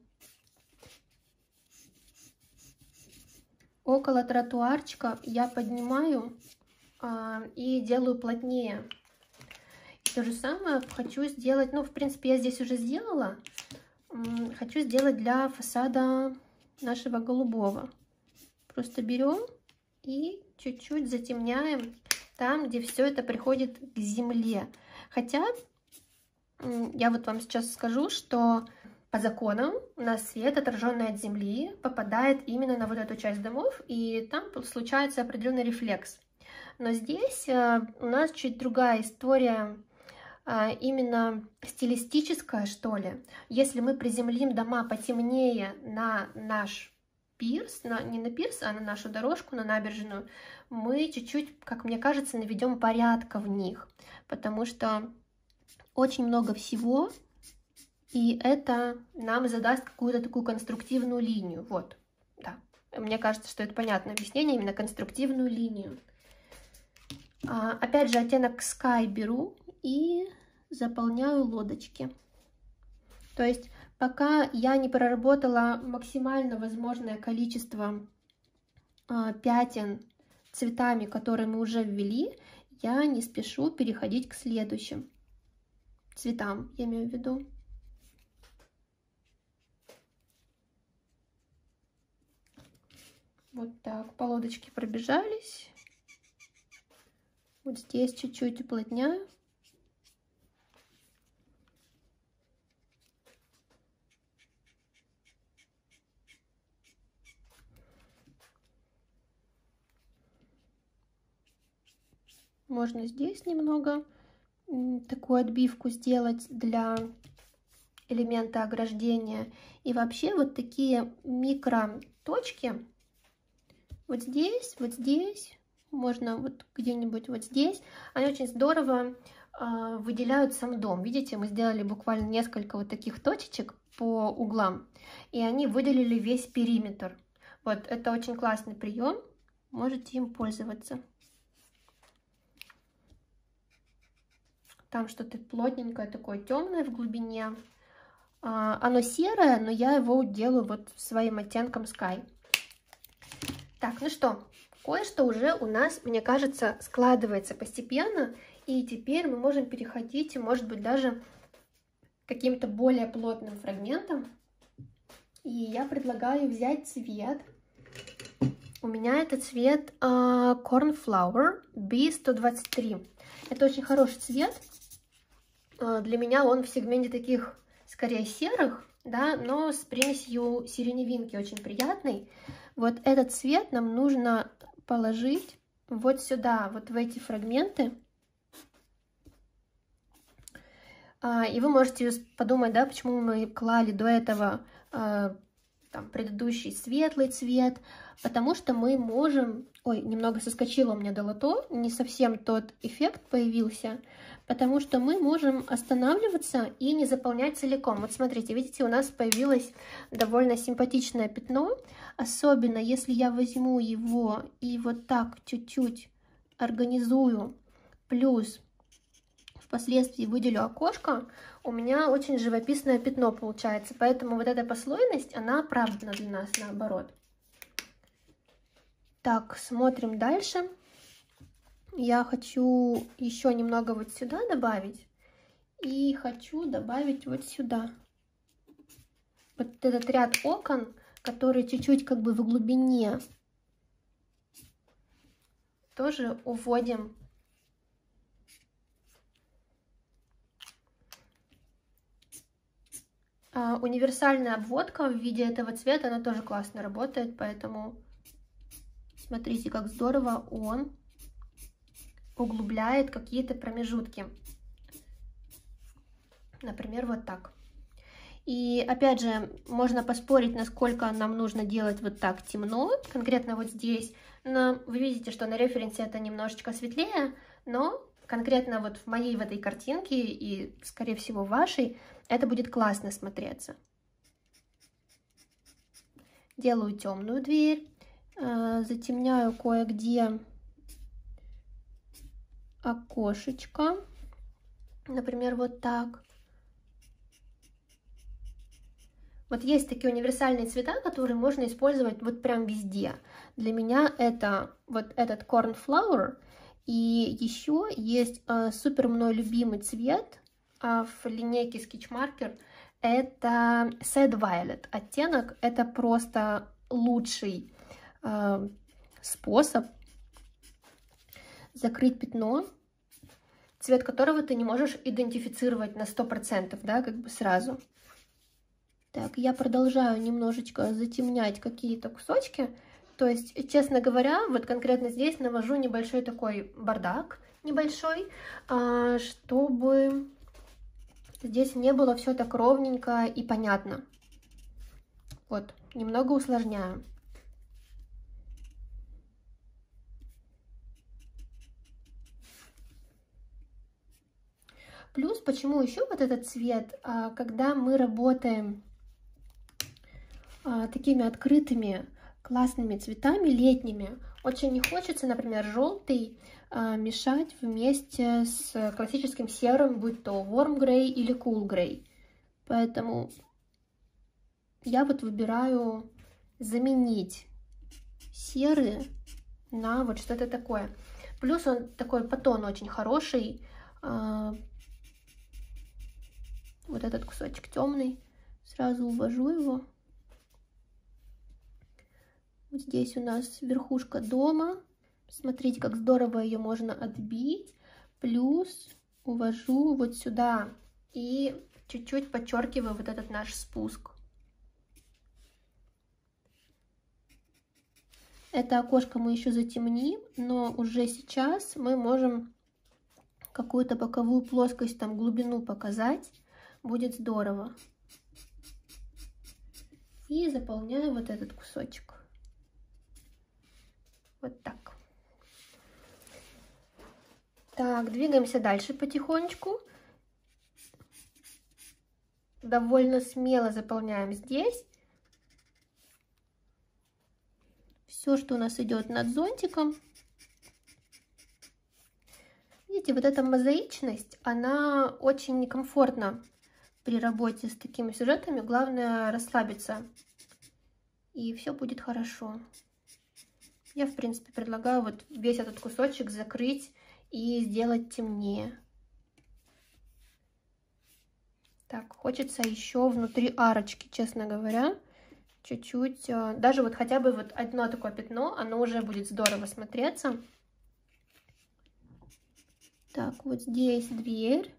Около тротуарчика я поднимаю а, и делаю плотнее. То же самое хочу сделать, ну, в принципе, я здесь уже сделала. Хочу сделать для фасада нашего голубого. Просто берем и чуть-чуть затемняем там, где все это приходит к земле. Хотя я вот вам сейчас скажу, что по законам у нас свет, отраженный от земли, попадает именно на вот эту часть домов, и там случается определенный рефлекс. Но здесь у нас чуть другая история, именно стилистическая, что ли. Если мы приземлим дома потемнее на наш пирс, на, не на пирс, а на нашу дорожку, на набережную, мы чуть-чуть, как мне кажется, наведем порядка в них, потому что очень много всего, и это нам задаст какую-то такую конструктивную линию. Вот, да. Мне кажется, что это понятное объяснение, именно конструктивную линию. А, опять же, оттенок Sky беру и заполняю лодочки. То есть, пока я не проработала максимально возможное количество а, пятен цветами, которые мы уже ввели, я не спешу переходить к следующим цветам, я имею в виду. Вот так, по лодочке пробежались. Вот здесь чуть-чуть уплотняю. Можно здесь немного такую отбивку сделать для элемента ограждения. И вообще вот такие микро точки. Вот здесь, вот здесь. Можно вот где-нибудь вот здесь. Они очень здорово э, выделяют сам дом. Видите, мы сделали буквально несколько вот таких точечек по углам. И они выделили весь периметр. Вот это очень классный прием. Можете им пользоваться. Там что-то плотненькое, такое темное в глубине. А, оно серое, но я его делаю вот своим оттенком Sky. Так, ну что, кое-что уже у нас, мне кажется, складывается постепенно. И теперь мы можем переходить, может быть, даже к каким-то более плотным фрагментам. И я предлагаю взять цвет. У меня это цвет uh, Cornflower би сто двадцать три. Это очень хороший цвет. Для меня он в сегменте таких, скорее, серых, да, но с примесью сиреневинки, очень приятный. Вот этот цвет нам нужно положить вот сюда, вот в эти фрагменты. И вы можете подумать, да, почему мы клали до этого там предыдущий светлый цвет, потому что мы можем... Ой, немного соскочило у меня долото, не совсем тот эффект появился, потому что мы можем останавливаться и не заполнять целиком. Вот смотрите, видите, у нас появилось довольно симпатичное пятно, особенно если я возьму его и вот так чуть-чуть организую, плюс впоследствии выделю окошко, у меня очень живописное пятно получается. Поэтому вот эта послойность, она оправдана для нас, наоборот. Так, смотрим дальше. Я хочу еще немного вот сюда добавить. И хочу добавить вот сюда. Вот этот ряд окон, который чуть-чуть как бы в глубине. Тоже уводим. А, универсальная обводка в виде этого цвета, она тоже классно работает, поэтому смотрите, как здорово он углубляет какие-то промежутки. Например, вот так. И опять же, можно поспорить, насколько нам нужно делать вот так темно, конкретно вот здесь. Но вы видите, что на референсе это немножечко светлее, но конкретно вот в моей в этой картинке и, скорее всего, в вашей, это будет классно смотреться. Делаю темную дверь, затемняю кое-где окошечко, например, вот так. Вот есть такие универсальные цвета, которые можно использовать вот прям везде. Для меня это вот этот cornflower. И еще есть э, супер мной любимый цвет э, в линейке Sketch Marker. Это Sad Violet оттенок. Это просто лучший э, способ закрыть пятно, цвет которого ты не можешь идентифицировать на сто процентов, да, как бы сразу. Так, я продолжаю немножечко затемнять какие-то кусочки. То есть, честно говоря, вот конкретно здесь навожу небольшой такой бардак, небольшой, чтобы здесь не было все так ровненько и понятно. Вот, немного усложняю. Плюс, почему еще вот этот цвет, когда мы работаем такими открытыми классными цветами летними, очень не хочется, например, желтый а, мешать вместе с классическим серым, будь то warm gray или cool gray. Поэтому я вот выбираю заменить серые на вот что-то такое. Плюс он такой по тону очень хороший. А, вот этот кусочек темный. Сразу увожу его. Вот здесь у нас верхушка дома. Смотрите, как здорово ее можно отбить. Плюс увожу вот сюда и чуть-чуть подчеркиваю вот этот наш спуск. Это окошко мы еще затемним, но уже сейчас мы можем какую-то боковую плоскость, там глубину показать. Будет здорово. И заполняю вот этот кусочек. Вот так. Так, двигаемся дальше потихонечку. Довольно смело заполняем здесь. Все, что у нас идет над зонтиком. Видите, вот эта мозаичность, она очень некомфортна при работе с такими сюжетами. Главное расслабиться, и все будет хорошо. Я, в принципе, предлагаю вот весь этот кусочек закрыть и сделать темнее. Так, хочется еще внутри арочки, честно говоря, чуть-чуть, даже вот хотя бы вот одно такое пятно, оно уже будет здорово смотреться. Так, вот здесь дверь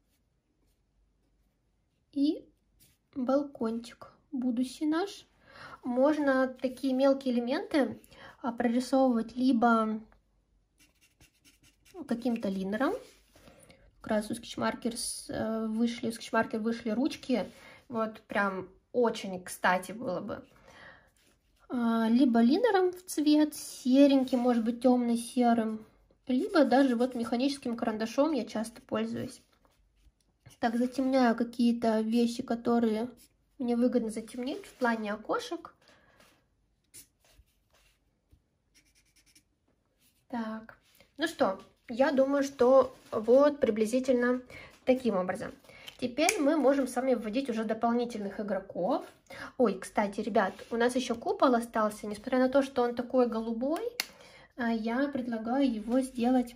и балкончик будущий наш. Можно такие мелкие элементы прорисовывать либо каким-то линером, как раз у Sketch вышли, у Sketch вышли ручки. Вот прям очень кстати было бы. Либо линером в цвет, серенький, может быть темно-серым, либо даже вот механическим карандашом я часто пользуюсь. Так, затемняю какие-то вещи, которые мне выгодно затемнить в плане окошек. Так, ну что, я думаю, что вот приблизительно таким образом. Теперь мы можем с вами вводить уже дополнительных игроков. Ой, кстати, ребят, у нас еще купол остался. Несмотря на то, что он такой голубой, я предлагаю его сделать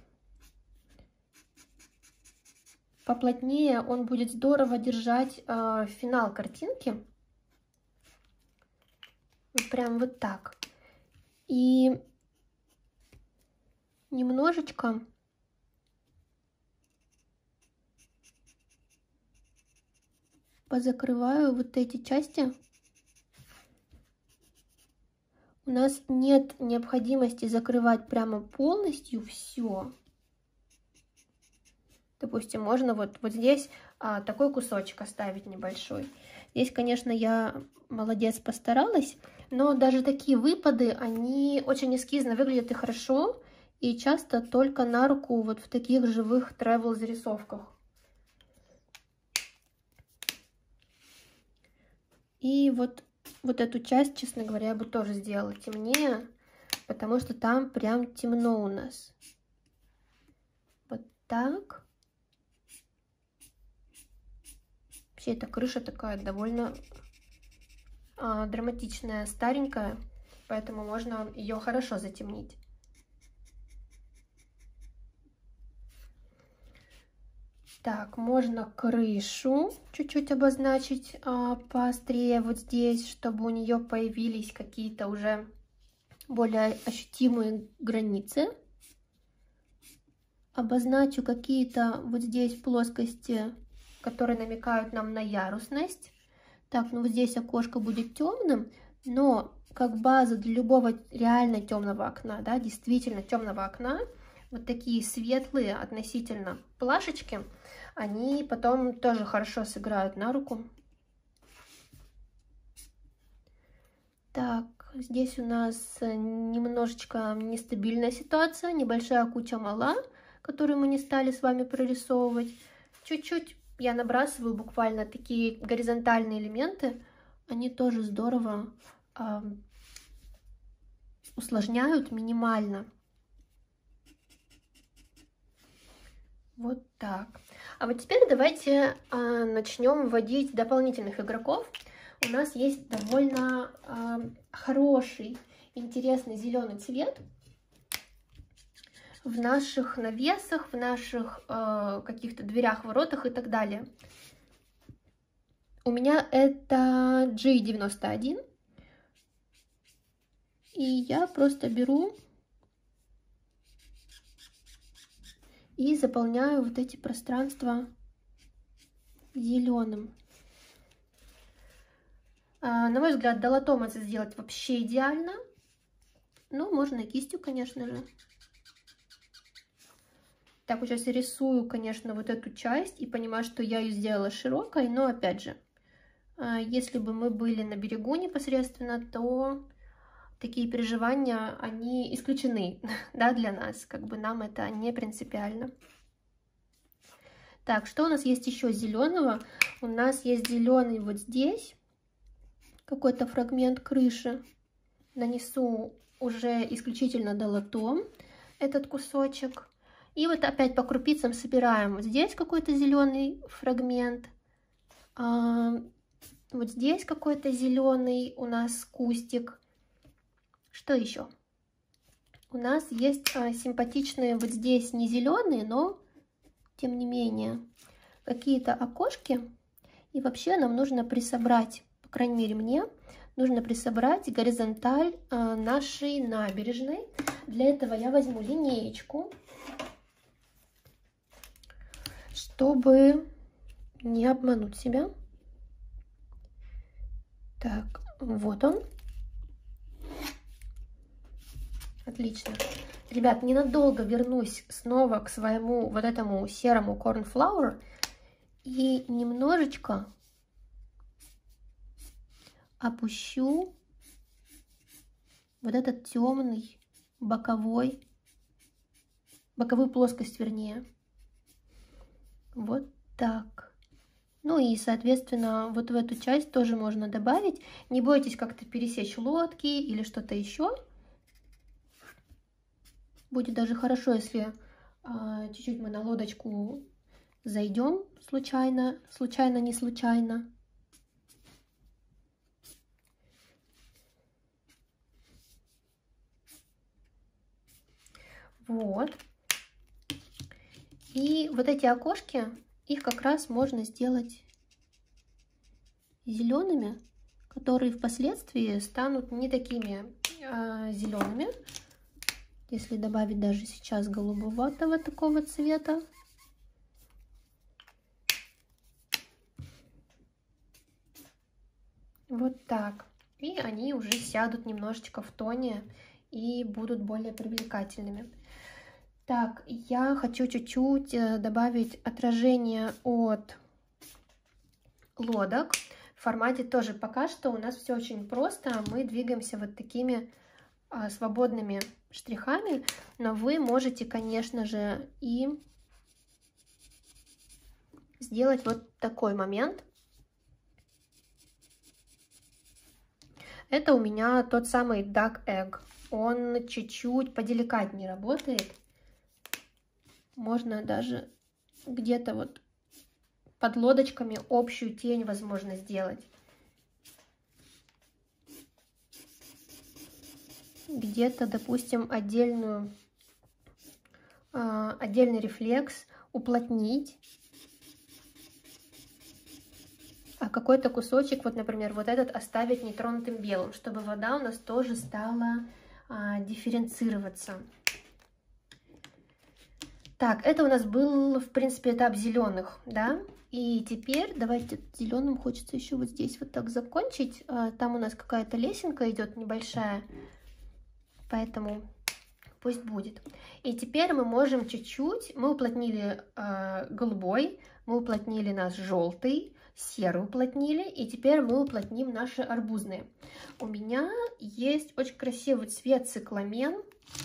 поплотнее. Он будет здорово держать э, финал картинки. Вот прям вот так. И немножечко позакрываю вот эти части. У нас нет необходимости закрывать прямо полностью все. Допустим, можно вот, вот здесь а, такой кусочек оставить небольшой. Здесь, конечно, я молодец, постаралась, но даже такие выпады, они очень эскизно выглядят и хорошо, и часто только на руку вот в таких живых travel зарисовках. И вот, вот эту часть, честно говоря, я бы тоже сделала темнее, потому что там прям темно у нас. Вот так. Вообще эта крыша такая довольно а, драматичная, старенькая, поэтому можно ее хорошо затемнить. Так, можно крышу чуть-чуть обозначить а, поострее вот здесь, чтобы у нее появились какие-то уже более ощутимые границы. Обозначу какие-то вот здесь плоскости, которые намекают нам на ярусность. Так, ну вот здесь окошко будет темным, но как база для любого реально темного окна, да, действительно темного окна, вот такие светлые относительно плашечки, они потом тоже хорошо сыграют на руку. Так, здесь у нас немножечко нестабильная ситуация, небольшая куча мала, которую мы не стали с вами прорисовывать. Чуть-чуть я набрасываю буквально такие горизонтальные элементы, они тоже здорово э, усложняют минимально. Вот так. А вот теперь давайте э, начнем вводить дополнительных игроков. У нас есть довольно э, хороший, интересный зеленый цвет в наших навесах, в наших э, каких-то дверях, воротах и так далее. У меня это джи девяносто один. И я просто беру и заполняю вот эти пространства зеленым. А, на мой взгляд, долотом это сделать вообще идеально. Ну, можно и кистью, конечно же. Так, вот сейчас я рисую, конечно, вот эту часть и понимаю, что я ее сделала широкой, но опять же, если бы мы были на берегу непосредственно, то такие переживания, они исключены, да, для нас, как бы нам это не принципиально. Так, что у нас есть еще зеленого? У нас есть зеленый вот здесь, какой-то фрагмент крыши. Нанесу уже исключительно долотом этот кусочек. И вот опять по крупицам собираем. Вот здесь какой-то зеленый фрагмент. А, вот здесь какой-то зеленый у нас кустик. Что еще? У нас есть а, симпатичные вот здесь не зеленые, но тем не менее какие-то окошки. И вообще нам нужно присобрать, по крайней мере мне, нужно присобрать горизонталь а, нашей набережной. Для этого я возьму линеечку, чтобы не обмануть себя. Так, вот он. Отлично. Ребят, ненадолго вернусь снова к своему вот этому серому корнфлауэр и немножечко опущу вот этот темный боковой, боковую плоскость, вернее. Вот так. Ну и, соответственно, вот в эту часть тоже можно добавить. Не бойтесь как-то пересечь лодки или что-то еще. Будет даже хорошо, если чуть-чуть а, мы на лодочку зайдем случайно, случайно, не случайно. Вот. И вот эти окошки, их как раз можно сделать зелеными, которые впоследствии станут не такими а, зелеными. Если добавить даже сейчас голубоватого такого цвета. Вот так. И они уже сядут немножечко в тоне и будут более привлекательными. Так, я хочу чуть-чуть добавить отражение от лодок. В формате тоже пока что у нас все очень просто. Мы двигаемся вот такими а, свободными штрихами, но вы можете, конечно же, и сделать вот такой момент. Это у меня тот самый Duck Egg. Он чуть-чуть поделикатнее работает. Можно даже где-то вот под лодочками общую тень, возможно, сделать. Где-то, допустим, отдельную, э, отдельный рефлекс уплотнить. А какой-то кусочек, вот, например, вот этот оставить нетронутым белым, чтобы вода у нас тоже стала э, дифференцироваться. Так, это у нас был, в принципе, этап зеленых, да? И теперь давайте зеленым хочется еще вот здесь вот так закончить. Там у нас какая-то лесенка идет небольшая, поэтому пусть будет. И теперь мы можем чуть-чуть, мы уплотнили э, голубой, мы уплотнили наш желтый, серый уплотнили, и теперь мы уплотним наши арбузные. У меня есть очень красивый цвет цикламен.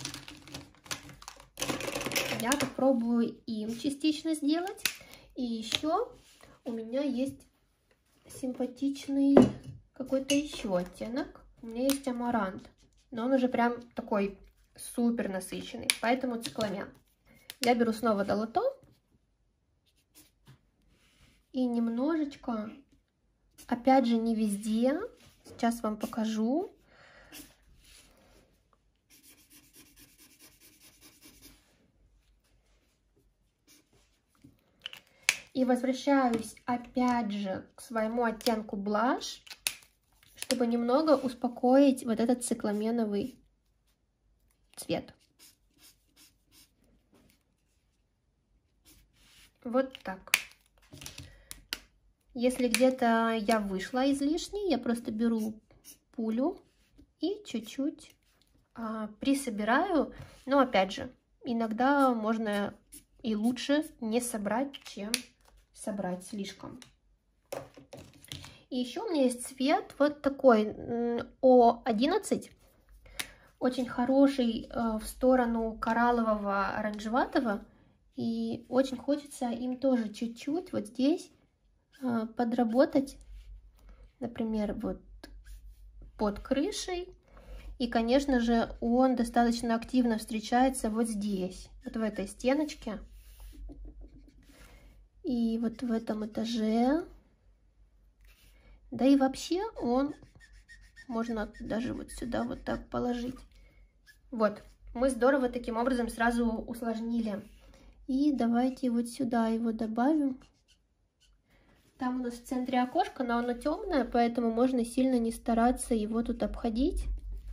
Я попробую им частично сделать. И еще у меня есть симпатичный какой-то еще оттенок. У меня есть амарант, но он уже прям такой супер насыщенный, поэтому цикламен. Я беру снова долото и немножечко, опять же, не везде, сейчас вам покажу. И возвращаюсь опять же к своему оттенку блаш, чтобы немного успокоить вот этот цикламеновый цвет. Вот так. Если где-то я вышла излишней, я просто беру пулю и чуть-чуть а, присобираю. Но опять же, иногда можно и лучше не собрать, чем собрать слишком. И еще у меня есть цвет вот такой О одиннадцать, очень хороший э, в сторону кораллового оранжеватого, и очень хочется им тоже чуть-чуть вот здесь э, подработать, например, вот под крышей. И, конечно же, он достаточно активно встречается вот здесь, вот в этой стеночке. И вот в этом этаже. Да и вообще он можно даже вот сюда вот так положить. Вот, мы здорово таким образом сразу усложнили. И давайте вот сюда его добавим. Там у нас в центре окошко, но оно темное, поэтому можно сильно не стараться его тут обходить.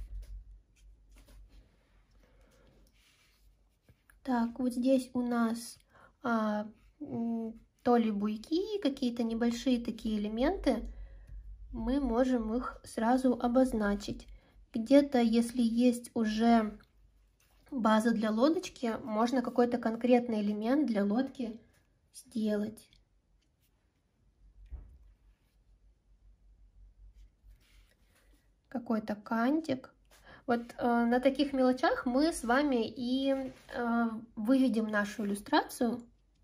Так, вот здесь у нас а, то ли буйки, какие-то небольшие такие элементы. Мы можем их сразу обозначить. Где-то, если есть уже базу для лодочки, можно какой-то конкретный элемент для лодки сделать. Какой-то кантик. Вот э, на таких мелочах мы с вами и э, выведем нашу иллюстрацию.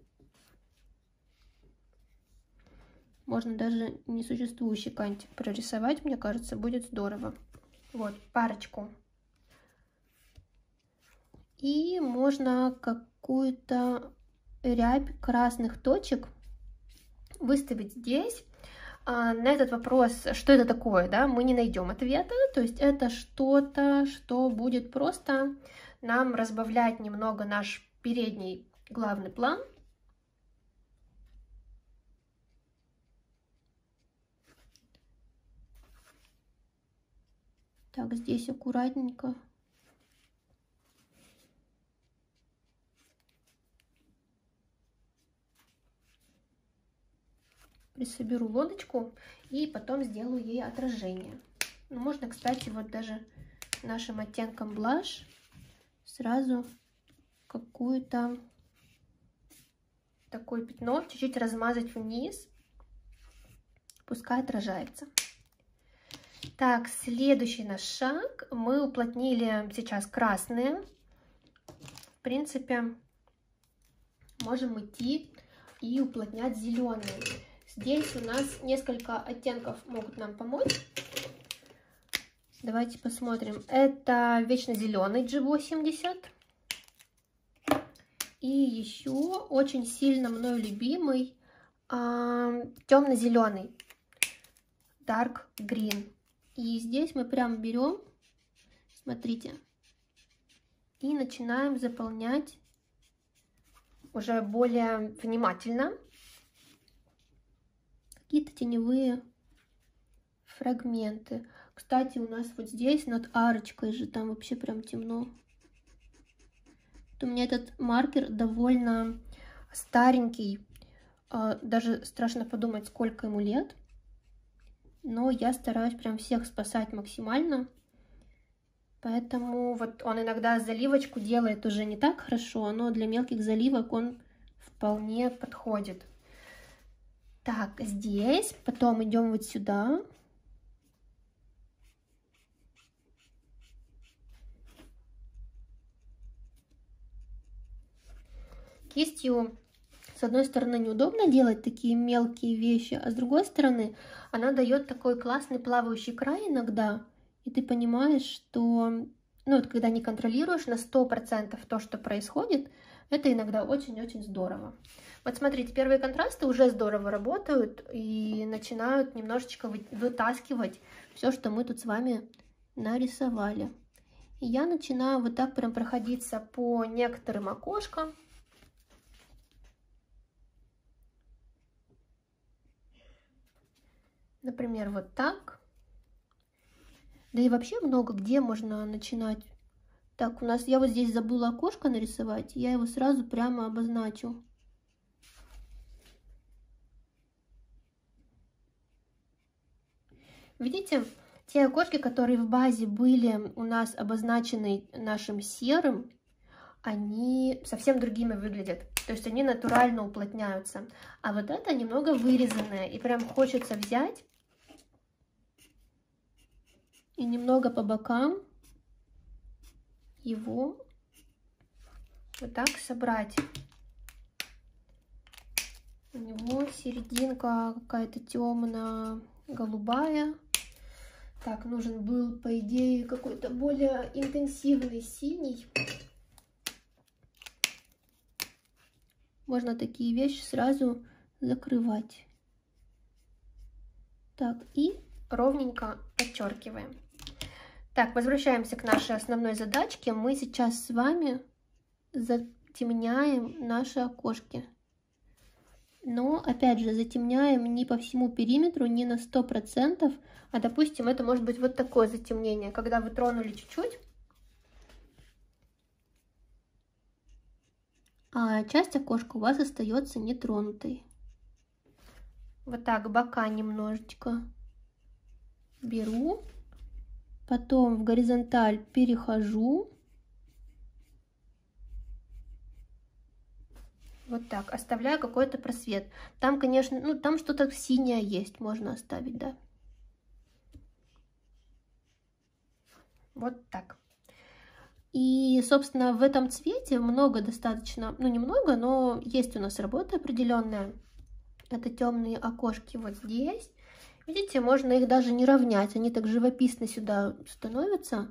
Можно даже несуществующий кантик прорисовать, мне кажется, будет здорово. Вот, парочку. И можно какую-то рябь красных точек выставить здесь. А, на этот вопрос, что это такое, да, мы не найдем ответа. То есть это что-то, что будет просто нам разбавлять немного наш передний главный план. Так, здесь аккуратненько. Присоберу лодочку и потом сделаю ей отражение. Ну, можно, кстати, вот даже нашим оттенком блаш сразу какую-то такое пятно чуть-чуть размазать вниз, пускай отражается. Так, следующий наш шаг. Мы уплотнили сейчас красные. В принципе, можем идти и уплотнять зеленые. Здесь у нас несколько оттенков могут нам помочь. Давайте посмотрим. Это вечно зеленый джи восемьдесят. И еще очень сильно мною любимый э, темно-зеленый Dark Green. И здесь мы прям берем, смотрите, и начинаем заполнять уже более внимательно какие-то теневые фрагменты. Кстати, у нас вот здесь над арочкой же там вообще прям темно. Вот у меня этот маркер довольно старенький, даже страшно подумать, сколько ему лет. Но я стараюсь прям всех спасать максимально. Поэтому вот он иногда заливочку делает уже не так хорошо, но для мелких заливок он вполне подходит. Так, здесь, потом идем вот сюда. Кистью, с одной стороны, неудобно делать такие мелкие вещи, а с другой стороны, она дает такой классный плавающий край иногда. И ты понимаешь, что, ну вот когда не контролируешь на сто процентов то, что происходит, это иногда очень-очень здорово. Вот смотрите, первые контрасты уже здорово работают и начинают немножечко вытаскивать все, что мы тут с вами нарисовали. И я начинаю вот так прям проходиться по некоторым окошкам. Например, вот так. Да и вообще много где можно начинать. Так, у нас, я вот здесь забыла окошко нарисовать, я его сразу прямо обозначу. Видите, те окошки, которые в базе были у нас обозначены нашим серым, они совсем другими выглядят. То есть они натурально уплотняются. А вот это немного вырезанное. И прям хочется взять и немного по бокам его вот так собрать. У него серединка какая-то темно-голубая. Так, нужен был, по идее, какой-то более интенсивный синий. Можно такие вещи сразу закрывать. Так, и ровненько подчеркиваем. Так, возвращаемся к нашей основной задачке. Мы сейчас с вами затемняем наши окошки. Но, опять же, затемняем не по всему периметру, не на сто процентов, а, допустим, это может быть вот такое затемнение, когда вы тронули чуть-чуть, а часть окошка у вас остается нетронутой. Вот так бока немножечко беру, потом в горизонталь перехожу Вот так, оставляю какой-то просвет. Там, конечно, ну там что-то синее есть, можно оставить, да. Вот так. И, собственно, в этом цвете много достаточно, ну немного, но есть у нас работа определенная. Это темные окошки вот здесь. Видите, можно их даже не равнять, они так живописно сюда становятся.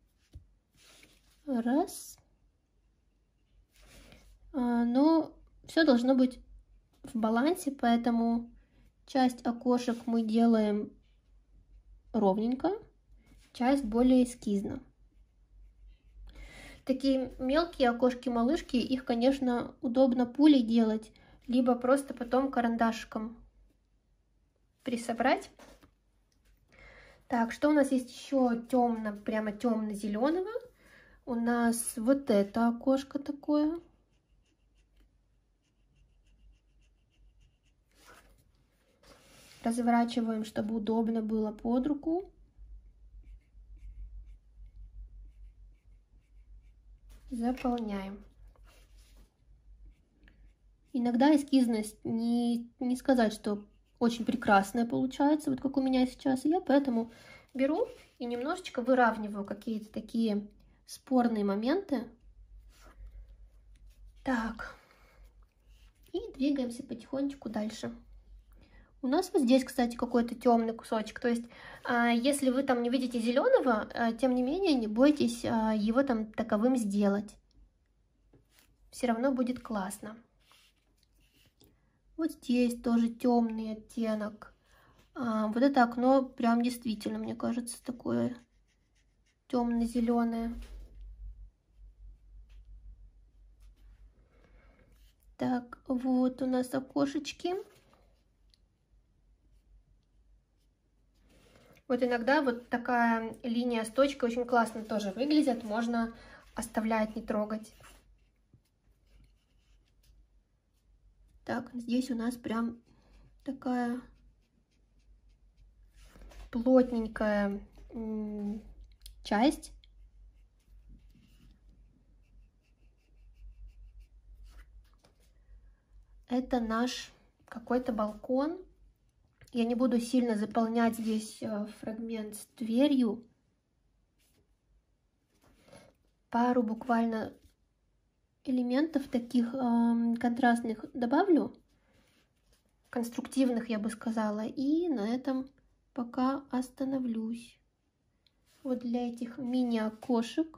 Раз. А, но все должно быть в балансе, поэтому часть окошек мы делаем ровненько, часть более эскизно. Такие мелкие окошки-малышки, их, конечно, удобно пулей делать, либо просто потом карандашиком присобрать. Так, что у нас есть еще темно, прямо темно-зеленого? У нас вот это окошко такое. Разворачиваем, чтобы удобно было под руку. Заполняем. Иногда эскизность не, не сказать, что очень прекрасная получается, вот как у меня сейчас. Я поэтому беру и немножечко выравниваю какие-то такие спорные моменты. Так. И двигаемся потихонечку дальше. У нас вот здесь, кстати, какой-то темный кусочек. То есть, если вы там не видите зеленого, тем не менее, не бойтесь его там таковым сделать. Все равно будет классно. Вот здесь тоже темный оттенок. Вот это окно прям действительно, мне кажется, такое темно-зеленое. Так, вот у нас окошечки. Вот иногда вот такая линия с точкой очень классно тоже выглядит. Можно оставлять, не трогать. Так, здесь у нас прям такая плотненькая часть. Это наш какой-то балкон. Я не буду сильно заполнять здесь фрагмент с дверью. Пару буквально элементов таких э, контрастных добавлю. Конструктивных, я бы сказала. И на этом пока остановлюсь. Вот для этих мини-окошек.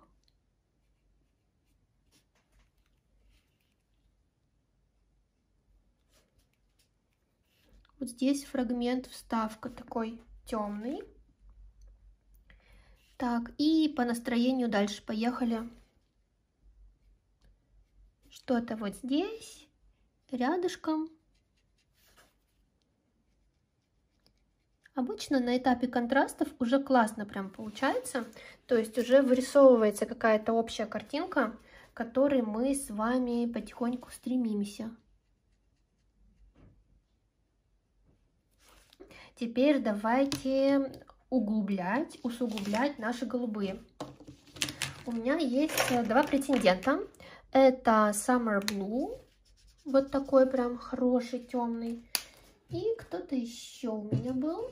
Вот здесь фрагмент, вставка такой темный. Так, и по настроению дальше поехали. Что-то вот здесь, рядышком. Обычно на этапе контрастов уже классно прям получается. То есть уже вырисовывается какая-то общая картинка, к которой мы с вами потихоньку стремимся. Теперь давайте углублять, усугублять наши голубые. У меня есть два претендента. Это Summer Blue, вот такой прям хороший, темный. И кто-то еще у меня был.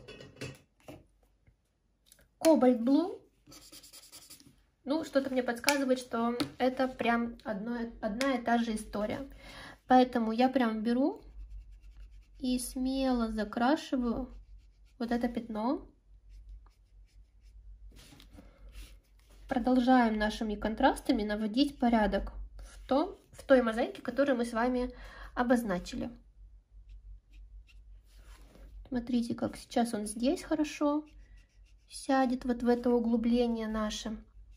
Cobalt Blue. Ну, что-то мне подсказывает, что это прям одно, одна и та же история. Поэтому я прям беру и смело закрашиваю вот это пятно. Продолжаем нашими контрастами наводить порядок в, том, в той мозаике, которую мы с вами обозначили. Смотрите, как сейчас он здесь хорошо сядет, вот в это углубление наше.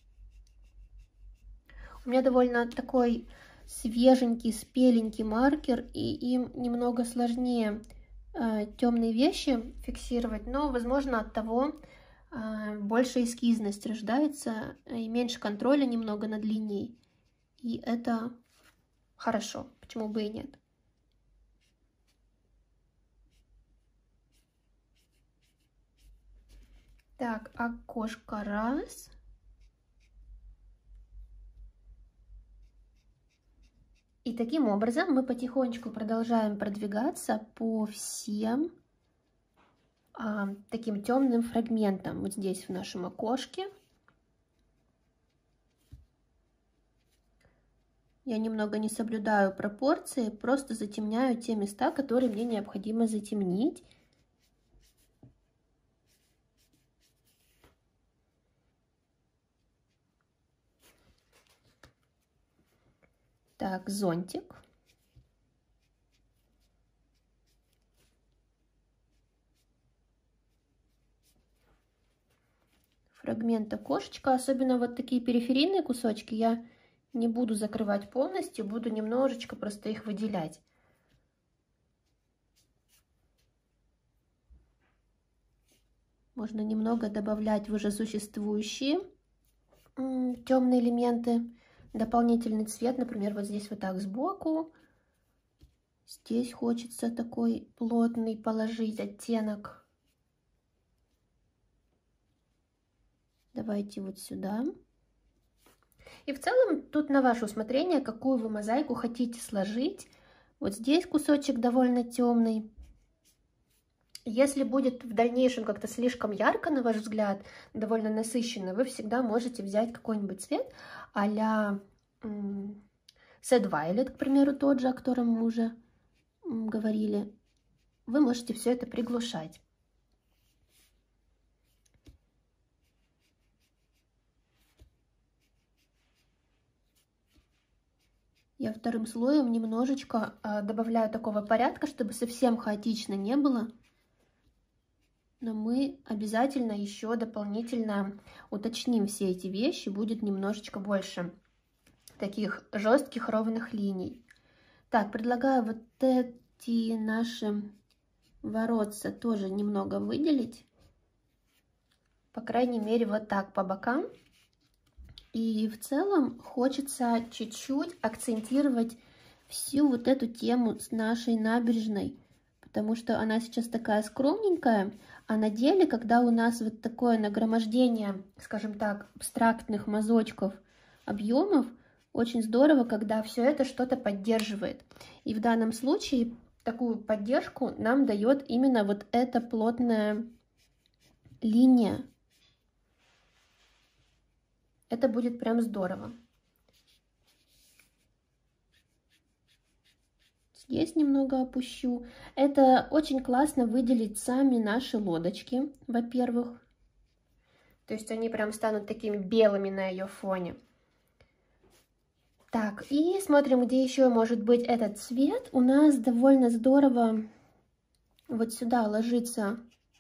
У меня довольно такой свеженький, спеленький маркер, и им немного сложнее э, темные вещи фиксировать, но, возможно, от того э, больше эскизность рождается и меньше контроля немного над линией. И это хорошо, почему бы и нет. Так, окошко раз. И таким образом мы потихонечку продолжаем продвигаться по всем а, таким темным фрагментам. Вот здесь в нашем окошке. Я немного не соблюдаю пропорции, просто затемняю те места, которые мне необходимо затемнить. Так, зонтик. Фрагмент окошечка, особенно вот такие периферийные кусочки я не буду закрывать полностью, буду немножечко просто их выделять. Можно немного добавлять в уже существующие темные элементы. Дополнительный цвет, например, вот здесь вот так сбоку. Здесь хочется такой плотный положить оттенок. Давайте вот сюда. И в целом тут на ваше усмотрение, какую вы мозаику хотите сложить. Вот здесь кусочек довольно темный. Если будет в дальнейшем как-то слишком ярко, на ваш взгляд, довольно насыщенно, вы всегда можете взять какой-нибудь цвет а-ля Sad Violet, к примеру, тот же, о котором мы уже говорили. Вы можете все это приглушать. Я вторым слоем немножечко а, добавляю такого порядка, чтобы совсем хаотично не было. Но мы обязательно еще дополнительно уточним все эти вещи. Будет немножечко больше таких жестких ровных линий. Так, предлагаю вот эти наши воротца тоже немного выделить. По крайней мере, вот так по бокам. И в целом хочется чуть-чуть акцентировать всю вот эту тему с нашей набережной, потому что она сейчас такая скромненькая, а на деле, когда у нас вот такое нагромождение, скажем так, абстрактных мазочков, объемов, очень здорово, когда все это что-то поддерживает. И в данном случае такую поддержку нам дает именно вот эта плотная линия. Это будет прям здорово. Здесь немного опущу. Это очень классно выделить сами наши лодочки, во-первых. То есть они прям станут такими белыми на ее фоне. Так, и смотрим, где еще может быть этот цвет. У нас довольно здорово вот сюда ложится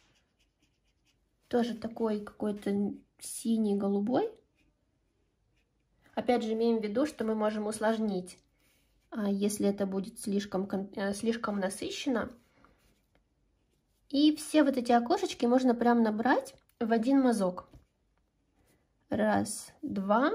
тоже такой какой-то синий-голубой. Опять же, имеем в виду, что мы можем усложнить, если это будет слишком, слишком насыщенно. И все вот эти окошечки можно прям набрать в один мазок. Раз, два.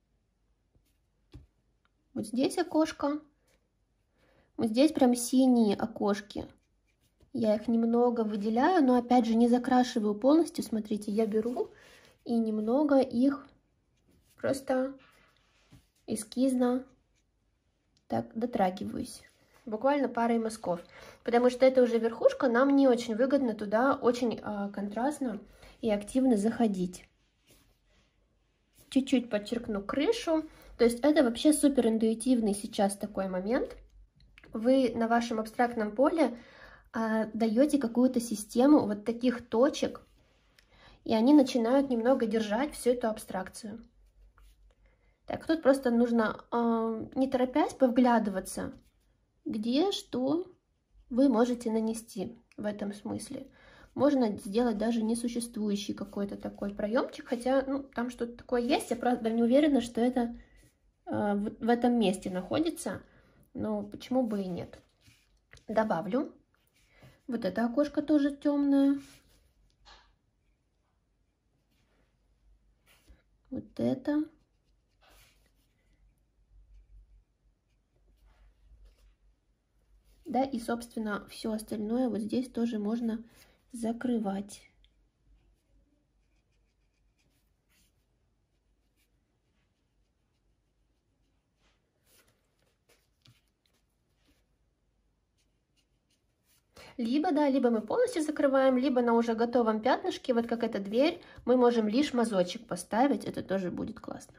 Вот здесь окошко. Вот здесь прям синие окошки. Я их немного выделяю, но опять же не закрашиваю полностью. Смотрите, я беру и немного их просто эскизно так дотрагиваюсь. Буквально парой мазков. Потому что это уже верхушка, нам не очень выгодно туда очень э, контрастно и активно заходить. Чуть-чуть подчеркну крышу. То есть это вообще супер интуитивный сейчас такой момент. Вы на вашем абстрактном поле э, даете какую-то систему вот таких точек, и они начинают немного держать всю эту абстракцию. Так, тут просто нужно, э, не торопясь, повглядываться, где что вы можете нанести в этом смысле. Можно сделать даже несуществующий какой-то такой проемчик, хотя ну, там что-то такое есть. Я, правда, не уверена, что это э, в, в этом месте находится, но почему бы и нет. Добавлю. Вот это окошко тоже темное. Вот это. Да, и, собственно, все остальное вот здесь тоже можно закрывать. Либо, да, либо мы полностью закрываем, либо на уже готовом пятнышке, вот как эта дверь, мы можем лишь мазочек поставить, это тоже будет классно.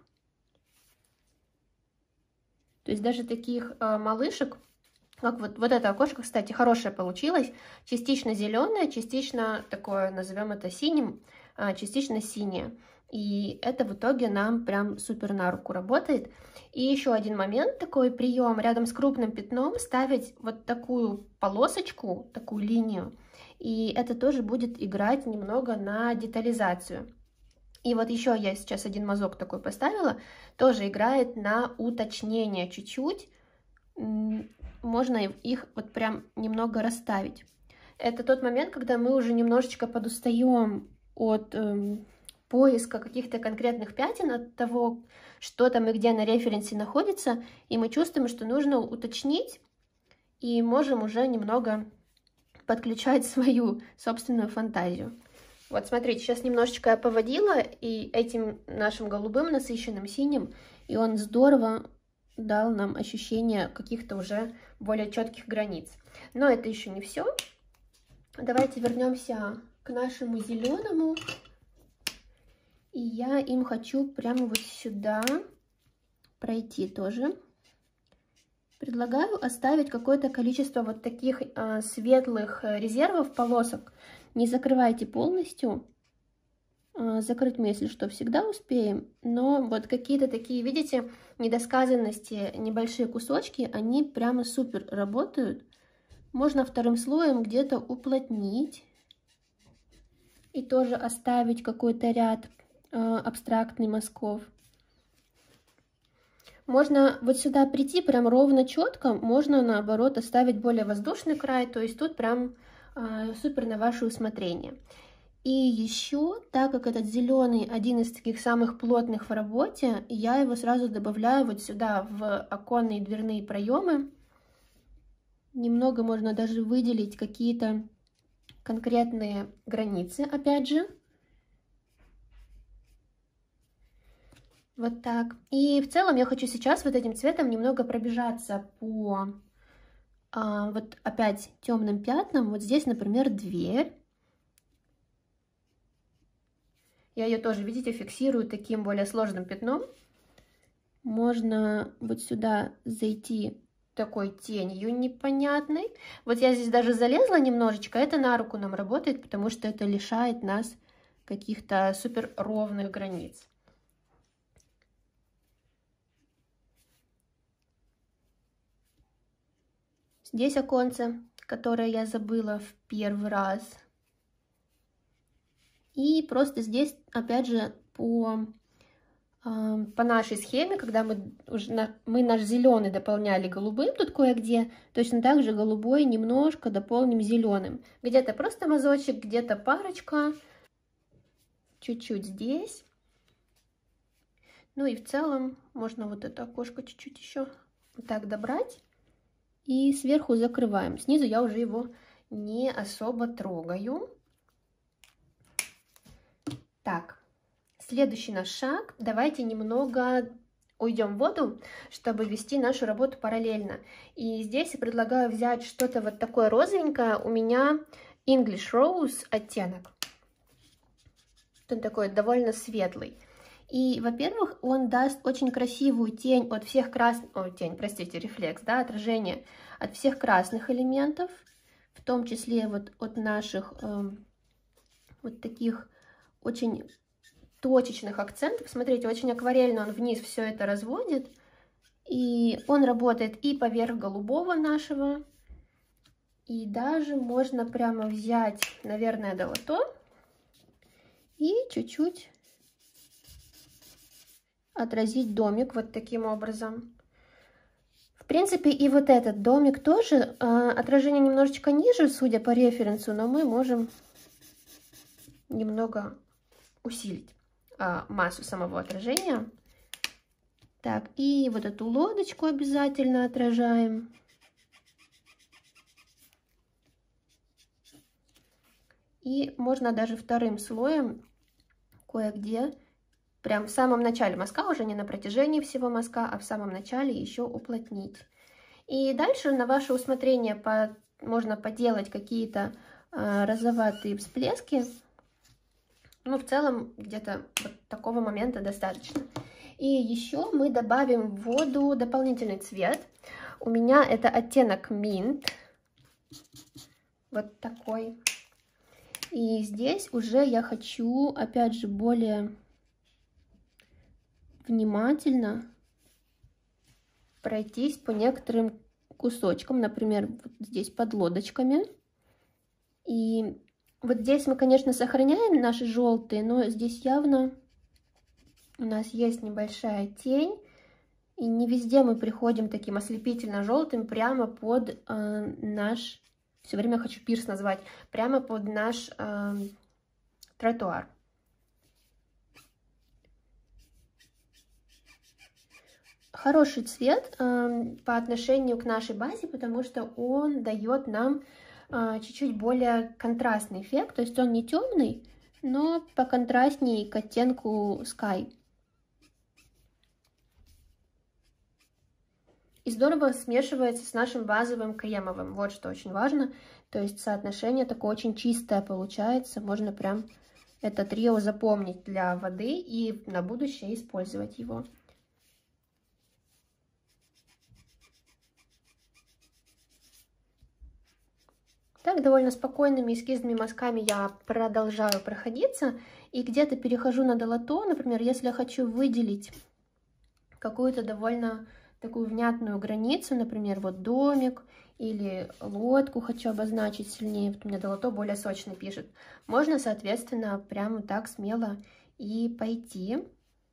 То есть даже таких э, малышек, как вот, вот это окошко, кстати, хорошее получилось, частично зеленое, частично такое, назовем это синим, э, частично синее. И это в итоге нам прям супер на руку работает. И еще один момент, такой прием, рядом с крупным пятном ставить вот такую полосочку, такую линию. И это тоже будет играть немного на детализацию. И вот еще я сейчас один мазок такой поставила, тоже играет на уточнение чуть-чуть. Можно их вот прям немного расставить. Это тот момент, когда мы уже немножечко подустаем от эм, поиска каких-то конкретных пятен, от того, что там и где на референсе находится, и мы чувствуем, что нужно уточнить, и можем уже немного подключать свою собственную фантазию. Вот, смотрите, сейчас немножечко я поводила, и этим нашим голубым насыщенным синим, и он здорово дал нам ощущение каких-то уже более четких границ. Но это еще не все. Давайте вернемся к нашему зеленому. И я им хочу прямо вот сюда пройти тоже. Предлагаю оставить какое-то количество вот таких э, светлых резервов, полосок. Не закрывайте полностью. Э, закрыть мы, если что, всегда успеем. Но вот какие-то такие, видите, недосказанности, небольшие кусочки, они прямо супер работают. Можно вторым слоем где-то уплотнить. И тоже оставить какой-то ряд э, абстрактный мазков. Можно вот сюда прийти прям ровно четко, можно наоборот оставить более воздушный край, то есть тут прям э, супер на ваше усмотрение. И еще, так как этот зеленый один из таких самых плотных в работе, я его сразу добавляю вот сюда в оконные дверные проемы. Немного можно даже выделить какие-то конкретные границы, опять же. Вот так. И в целом я хочу сейчас вот этим цветом немного пробежаться по а, вот опять темным пятнам. Вот здесь, например, дверь. Я ее тоже, видите, фиксирую таким более сложным пятном. Можно вот сюда зайти такой тенью непонятной. Вот я здесь даже залезла немножечко. Это на руку нам работает, потому что это лишает нас каких-то супер ровных границ. Здесь оконце, которое я забыла в первый раз. И просто здесь, опять же, по, э, по нашей схеме, когда мы, уже на, мы наш зеленый дополняли голубым, тут кое-где, точно так же голубой немножко дополним зеленым. Где-то просто мазочек, где-то парочка, чуть-чуть здесь. Ну и в целом можно вот это окошко чуть-чуть еще вот так добрать. И сверху закрываем. Снизу я уже его не особо трогаю. Так, следующий наш шаг. Давайте немного уйдем в воду, чтобы вести нашу работу параллельно. И здесь я предлагаю взять что-то вот такое розовенькое. У меня English Rose оттенок. Он такой довольно светлый. И, во-первых, он даст очень красивую тень от всех красных, о, тень, простите, рефлекс, да, отражение от всех красных элементов, в том числе вот от наших э, вот таких очень точечных акцентов. Смотрите, очень акварельно он вниз все это разводит, и он работает и поверх голубого нашего, и даже можно прямо взять, наверное, да вот то, и чуть-чуть отразить домик вот таким образом. В принципе, и вот этот домик тоже, э, отражение немножечко ниже, судя по референсу, но мы можем немного усилить э, массу самого отражения. Так, и вот эту лодочку обязательно отражаем. И можно даже вторым слоем кое-где, прям в самом начале мазка, уже не на протяжении всего мазка, а в самом начале еще уплотнить. И дальше на ваше усмотрение по можно поделать какие-то э, розоватые всплески. Ну, в целом, где-то вот такого момента достаточно. И еще мы добавим в воду дополнительный цвет. У меня это оттенок Mint. Вот такой. И здесь уже я хочу, опять же, более внимательно пройтись по некоторым кусочкам. Например, вот здесь под лодочками. И вот здесь мы, конечно, сохраняем наши желтые, но здесь явно у нас есть небольшая тень. И не везде мы приходим таким ослепительно желтым прямо под э, наш, все время хочу пирс назвать, прямо под наш э, тротуар. Хороший цвет э, по отношению к нашей базе, потому что он дает нам чуть-чуть э, более контрастный эффект. То есть он не темный, но поконтрастнее к оттенку Sky. И здорово смешивается с нашим базовым кремовым. Вот что очень важно. То есть соотношение такое очень чистое получается. Можно прям это трио запомнить для воды и на будущее использовать его. Так, довольно спокойными эскизными мазками я продолжаю проходиться. И где-то перехожу на долото. Например, если я хочу выделить какую-то довольно такую внятную границу, например, вот домик или лодку хочу обозначить сильнее. Вот у меня долото более сочно пишет. Можно, соответственно, прямо так смело и пойти.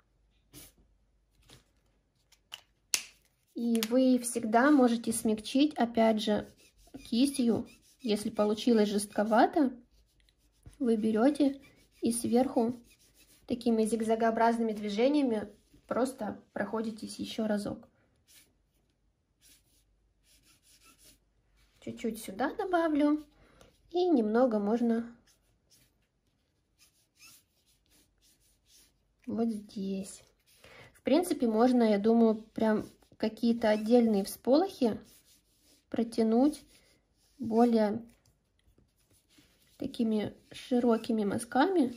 И вы всегда можете смягчить, опять же, кистью. Если получилось жестковато, вы берете и сверху такими зигзагообразными движениями просто проходитесь еще разок. Чуть-чуть сюда добавлю и немного можно вот здесь. В принципе, можно, я думаю, прям какие-то отдельные всполохи протянуть более такими широкими мазками.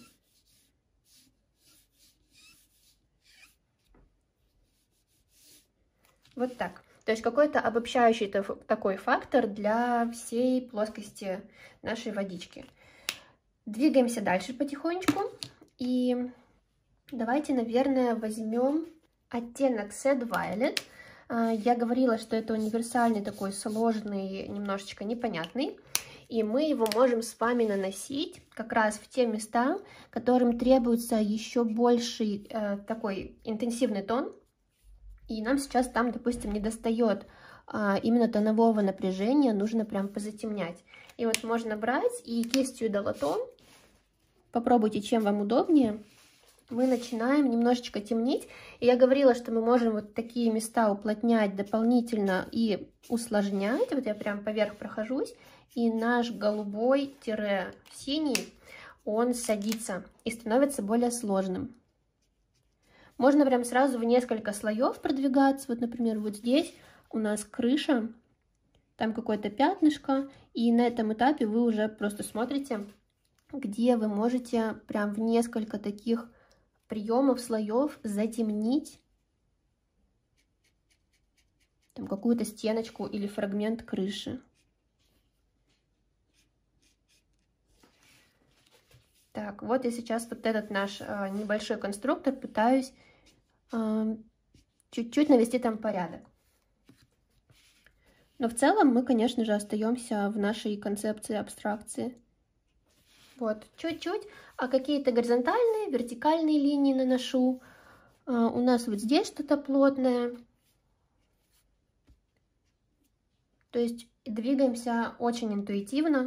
Вот так. То есть какой-то обобщающий такой фактор для всей плоскости нашей водички. Двигаемся дальше потихонечку. И давайте, наверное, возьмем оттенок Sad Violet. Я говорила, что это универсальный такой сложный, немножечко непонятный. И мы его можем с вами наносить как раз в те места, которым требуется еще больший э, такой интенсивный тон. И нам сейчас там, допустим, не достает а, именно тонового напряжения, нужно прям позатемнять. И вот можно брать и кистью долото, попробуйте, чем вам удобнее. Мы начинаем немножечко темнить. И я говорила, что мы можем вот такие места уплотнять дополнительно и усложнять. Вот я прям поверх прохожусь, и наш голубой-синий, он садится и становится более сложным. Можно прям сразу в несколько слоев продвигаться. Вот, например, вот здесь у нас крыша, там какое-то пятнышко, и на этом этапе вы уже просто смотрите, где вы можете прям в несколько таких приемов, слоев затемнить там какую-то стеночку или фрагмент крыши. Так, вот я сейчас вот этот наш э, небольшой конструктор пытаюсь чуть-чуть э, навести там порядок. Но в целом мы, конечно же, остаемся в нашей концепции абстракции. Вот, чуть-чуть, а какие-то горизонтальные, вертикальные линии наношу. Э, у нас вот здесь что-то плотное. То есть двигаемся очень интуитивно.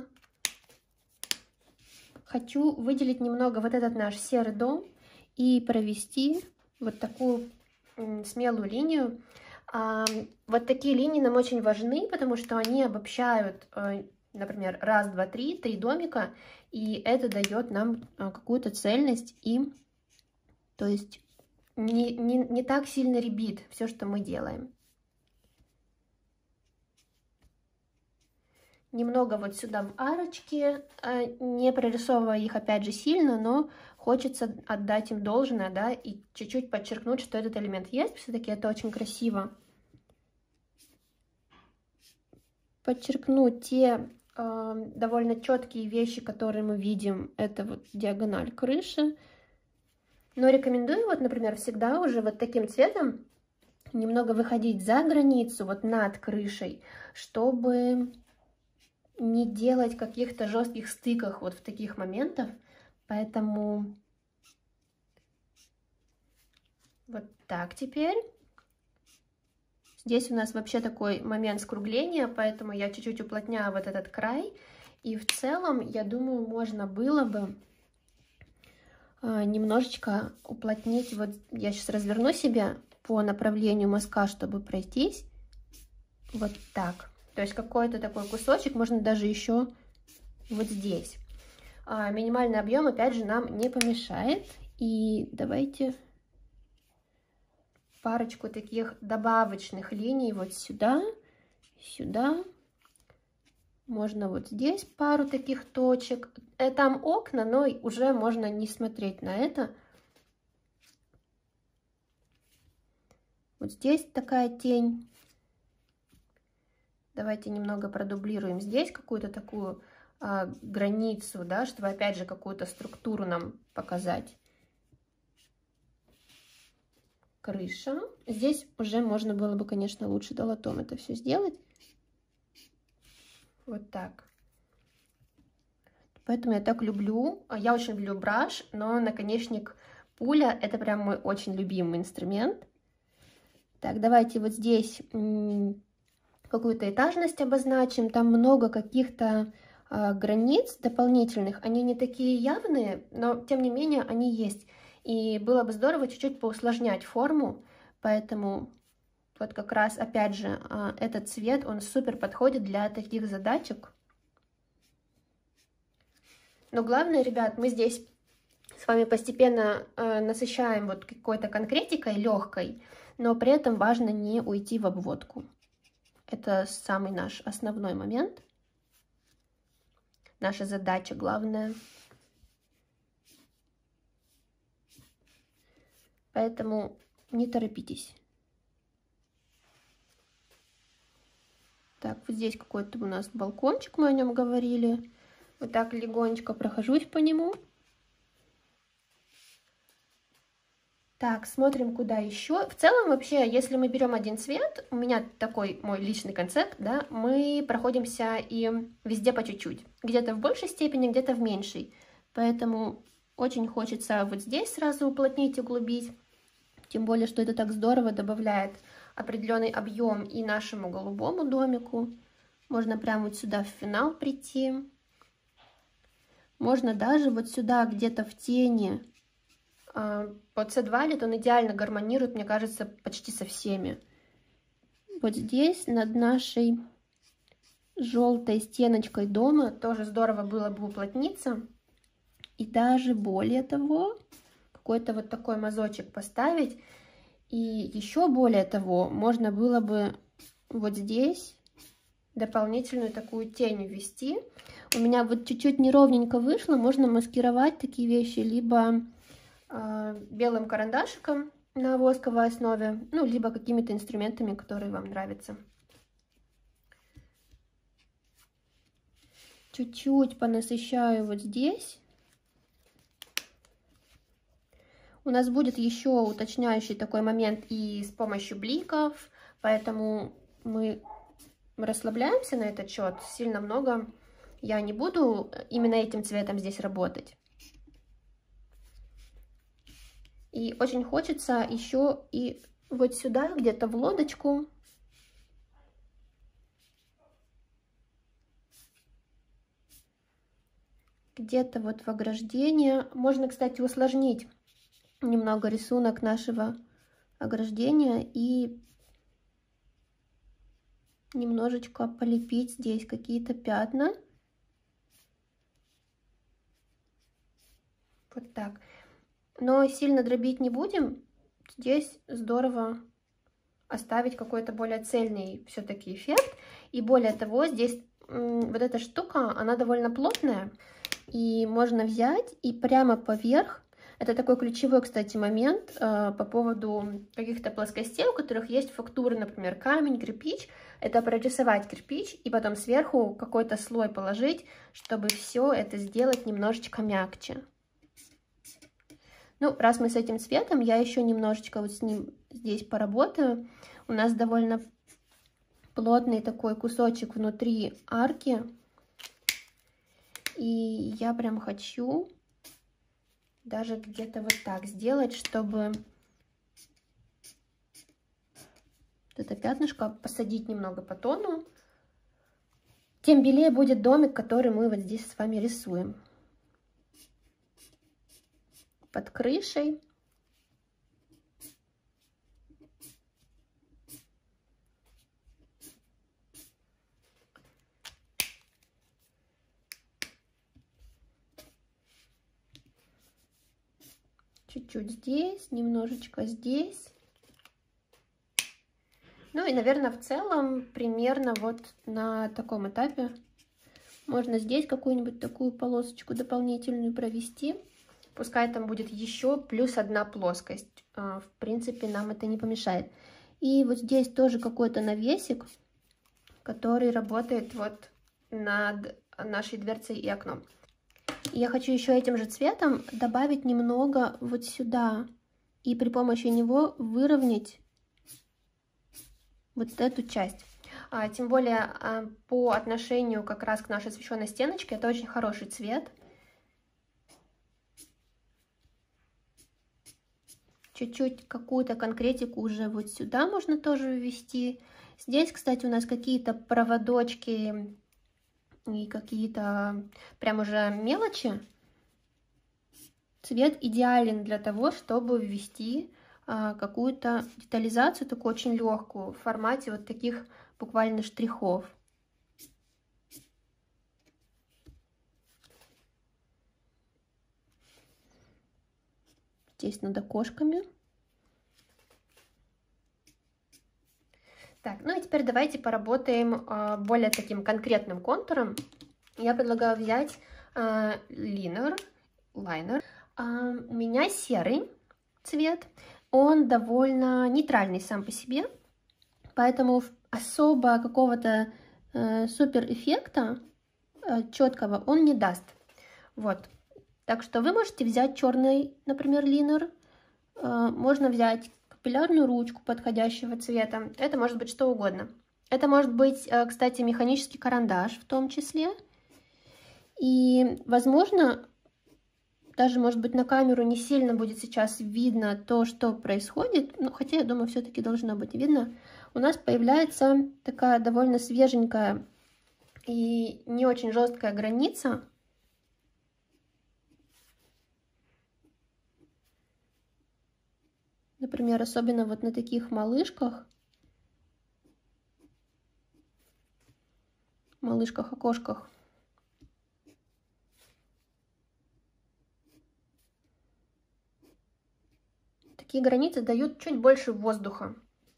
Хочу выделить немного вот этот наш серый дом и провести вот такую смелую линию. А, вот такие линии нам очень важны, потому что они обобщают, например, раз, два, три, три домика, и это дает нам какую-то цельность, и то есть не, не, не так сильно рябит все, что мы делаем. немного вот сюда в арочки, не прорисовывая их опять же сильно, но хочется отдать им должное, да, и чуть-чуть подчеркнуть, что этот элемент есть, все-таки это очень красиво. Подчеркнуть те э, довольно четкие вещи, которые мы видим, это вот диагональ крыши. Но рекомендую, вот, например, всегда уже вот таким цветом немного выходить за границу, вот над крышей, чтобы не делать каких-то жестких стыков вот в таких моментах. Поэтому вот так теперь. Здесь у нас вообще такой момент скругления, поэтому я чуть-чуть уплотняю вот этот край. И в целом, я думаю, можно было бы немножечко уплотнить. Вот я сейчас разверну себя по направлению мазка, чтобы пройтись. Вот так. То есть какой-то такой кусочек, можно даже еще вот здесь. А, минимальный объем, опять же, нам не помешает. И давайте парочку таких добавочных линий вот сюда, сюда. Можно вот здесь пару таких точек. Там окна, но уже можно не смотреть на это. Вот здесь такая тень. Давайте немного продублируем здесь какую-то такую а, границу, да, чтобы опять же какую-то структуру нам показать. Крыша. Здесь уже можно было бы, конечно, лучше долотом это все сделать. Вот так. Поэтому я так люблю. Я очень люблю браш, но наконечник пуля — это прям мой очень любимый инструмент. Так, давайте вот здесь какую-то этажность обозначим. Там много каких-то а, границ дополнительных. Они не такие явные, но тем не менее они есть. И было бы здорово чуть-чуть поусложнять форму. Поэтому вот как раз опять же а, этот цвет, он супер подходит для таких задачек. Но главное, ребят, мы здесь с вами постепенно э, насыщаем вот какой-то конкретикой легкой, но при этом важно не уйти в обводку. Это самый наш основной момент. Наша задача главная. Поэтому не торопитесь. Так, вот здесь какой-то у нас балкончик, мы о нем говорили. Вот так легонечко прохожусь по нему. Так, смотрим, куда еще. В целом, вообще, если мы берем один цвет, у меня такой мой личный концепт, да, мы проходимся и везде по чуть-чуть. Где-то в большей степени, где-то в меньшей. Поэтому очень хочется вот здесь сразу уплотнить, углубить. Тем более, что это так здорово добавляет определенный объем и нашему голубому домику. Можно прямо вот сюда в финал прийти. Можно даже вот сюда где-то в тени. Под Седвалет он идеально гармонирует, мне кажется, почти со всеми. Вот здесь над нашей желтой стеночкой дома тоже здорово было бы уплотниться. И даже более того, какой-то вот такой мазочек поставить. И еще более того, можно было бы вот здесь дополнительную такую тень ввести. У меня вот чуть-чуть неровненько вышло, можно маскировать такие вещи либо э, белым карандашиком на восковой основе, ну, либо какими-то инструментами, которые вам нравятся. Чуть-чуть понасыщаю вот здесь. У нас будет еще уточняющий такой момент и с помощью бликов, поэтому мы расслабляемся на этот счет. Сильно много я не буду именно этим цветом здесь работать. И очень хочется еще и вот сюда, где-то в лодочку, где-то вот в ограждение. Можно, кстати, усложнить немного рисунок нашего ограждения и немножечко полепить здесь какие-то пятна. Вот так. Но сильно дробить не будем. Здесь здорово оставить какой-то более цельный все-таки эффект. И более того, здесь вот эта штука, она довольно плотная, и можно взять и прямо поверх. Это такой ключевой, кстати, момент э, по поводу каких-то плоскостей, у которых есть фактуры, например, камень, кирпич. Это прорисовать кирпич и потом сверху какой-то слой положить, чтобы все это сделать немножечко мягче. Ну, раз мы с этим цветом, я еще немножечко вот с ним здесь поработаю. У нас довольно плотный такой кусочек внутри арки. И я прям хочу даже где-то вот так сделать, чтобы это пятнышко посадить немного по тону. Тем белее будет домик, который мы вот здесь с вами рисуем. Под крышей. Чуть-чуть здесь, немножечко здесь. Ну и, наверное, в целом, примерно вот на таком этапе можно здесь какую-нибудь такую полосочку дополнительную провести. Пускай там будет еще плюс одна плоскость. В принципе, нам это не помешает. И вот здесь тоже какой-то навесик, который работает вот над нашей дверцей и окном. Я хочу еще этим же цветом добавить немного вот сюда и при помощи него выровнять вот эту часть. А, тем более а, по отношению как раз к нашей освещенной стеночке это очень хороший цвет. Чуть-чуть какую-то конкретику уже вот сюда можно тоже ввести. Здесь, кстати, у нас какие-то проводочки и какие-то прям уже мелочи. Цвет идеален для того, чтобы ввести а, какую-то детализацию, такую очень легкую, в формате вот таких буквально штрихов. Здесь над окошками. Так, ну и теперь давайте поработаем э, более таким конкретным контуром. Я предлагаю взять э, линер, лайнер. Э, у меня серый цвет. Он довольно нейтральный сам по себе. Поэтому особо какого-то э, супер эффекта э, четкого он не даст. Вот. Так что вы можете взять черный, например, линер. Э, можно взять капиллярную ручку подходящего цвета. Это может быть что угодно. Это может быть, э, кстати, механический карандаш в том числе. И, возможно, даже, может быть, на камеру не сильно будет сейчас видно то, что происходит. Но, хотя, я думаю, все-таки должно быть видно. У нас появляется такая довольно свеженькая и не очень жесткая граница. Например, особенно вот на таких малышках, малышках-окошках. Такие границы дают чуть больше воздуха.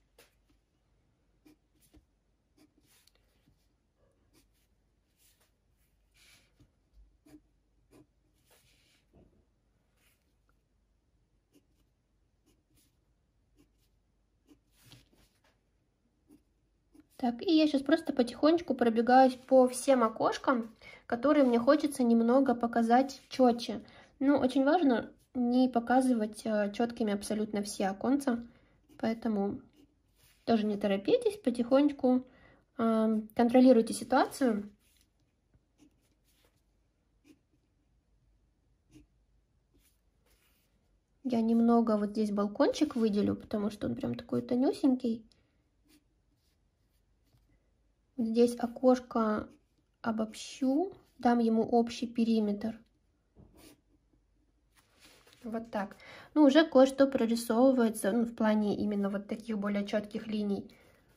Так, и я сейчас просто потихонечку пробегаюсь по всем окошкам, которые мне хочется немного показать четче. Ну, очень важно не показывать четкими абсолютно все оконца, поэтому тоже не торопитесь, потихонечку э, контролируйте ситуацию. Я немного вот здесь балкончик выделю, потому что он прям такой тонюсенький. Здесь окошко обобщу, дам ему общий периметр. Вот так. Ну, уже кое-что прорисовывается, ну, в плане именно вот таких более четких линий.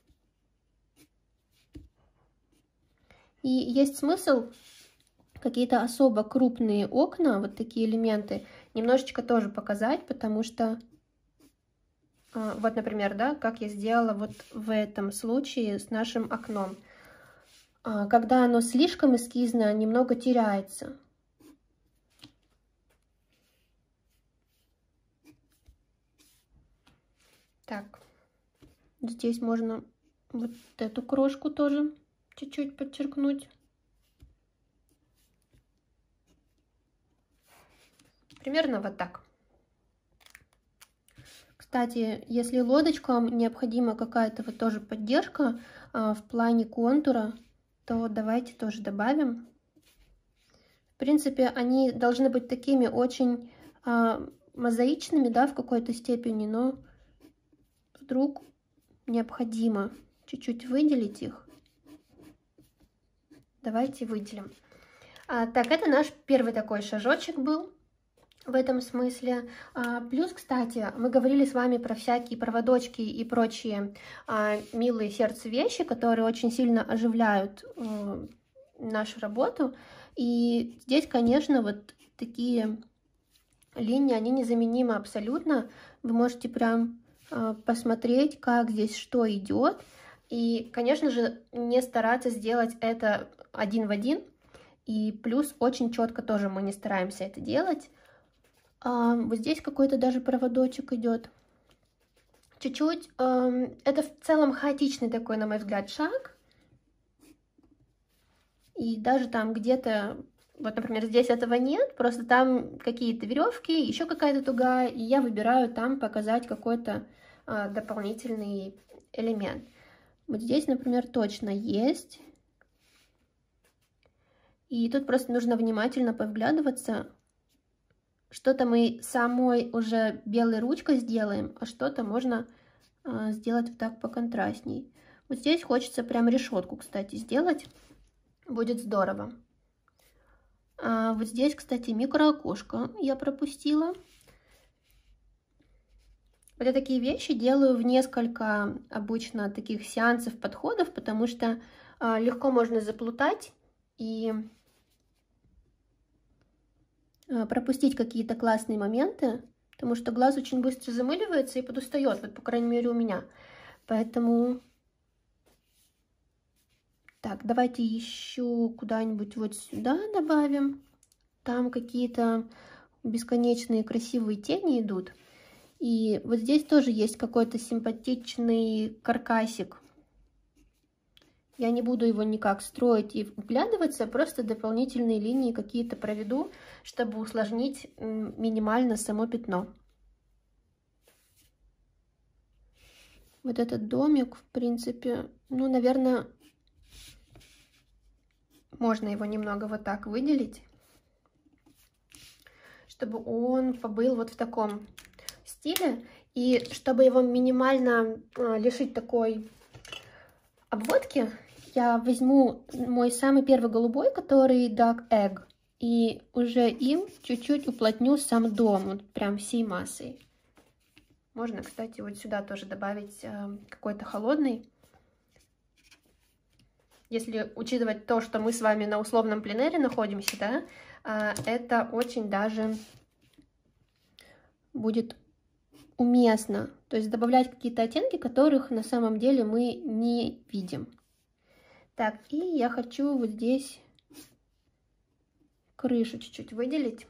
И есть смысл какие-то особо крупные окна, вот такие элементы, немножечко тоже показать, потому что, вот, например, да, как я сделала вот в этом случае с нашим окном. когда оно слишком эскизное, немного теряется. Так, здесь можно вот эту крошку тоже чуть-чуть подчеркнуть. Примерно вот так. Кстати, если лодочкам необходима какая-то вот тоже поддержка а, в плане контура, то давайте тоже добавим. В принципе, они должны быть такими очень а, мозаичными, да, в какой-то степени, но вдруг необходимо чуть-чуть выделить их. Давайте выделим. А, так, это наш первый такой шажочек был в этом смысле. А, плюс, кстати, мы говорили с вами про всякие проводочки и прочие а, милые сердцу вещи, которые очень сильно оживляют а, нашу работу. И здесь, конечно, вот такие линии, они незаменимы абсолютно. Вы можете прям а, посмотреть, как здесь что идет. И, конечно же, не стараться сделать это один в один. И плюс очень четко тоже мы не стараемся это делать. А, вот здесь какой-то даже проводочек идет. Чуть-чуть. А, это в целом хаотичный такой, на мой взгляд, шаг. И даже там где-то, вот, например, здесь этого нет, просто там какие-то веревки, еще какая-то туга, и я выбираю там показать какой-то а, дополнительный элемент. Вот здесь, например, точно есть. И тут просто нужно внимательно повглядываться. Что-то мы самой уже белой ручкой сделаем, а что-то можно а, сделать вот так поконтрастней. Вот здесь хочется прям решетку, кстати, сделать. Будет здорово. А вот здесь, кстати, микроокошко я пропустила. Вот я такие вещи делаю в несколько обычно таких сеансов подходов, потому что а, легко можно заплутать и пропустить какие-то классные моменты, потому что глаз очень быстро замыливается и подустает, вот по крайней мере у меня. Поэтому так, давайте еще куда-нибудь вот сюда добавим. Там какие-то бесконечные красивые тени идут. И вот здесь тоже есть какой-то симпатичный каркасик. Я не буду его никак строить и вглядываться, просто дополнительные линии какие-то проведу, чтобы усложнить минимально само пятно. Вот этот домик, в принципе, ну, наверное, можно его немного вот так выделить, чтобы он побыл вот в таком стиле. И чтобы его минимально лишить такой обводки, я возьму мой самый первый голубой, который Dark Egg, и уже им чуть-чуть уплотню сам дом, вот прям всей массой. Можно, кстати, вот сюда тоже добавить э, какой-то холодный. Если учитывать то, что мы с вами на условном пленэре находимся, да, э, это очень даже будет уместно. То есть добавлять какие-то оттенки, которых на самом деле мы не видим. Так, и я хочу вот здесь крышу чуть-чуть выделить.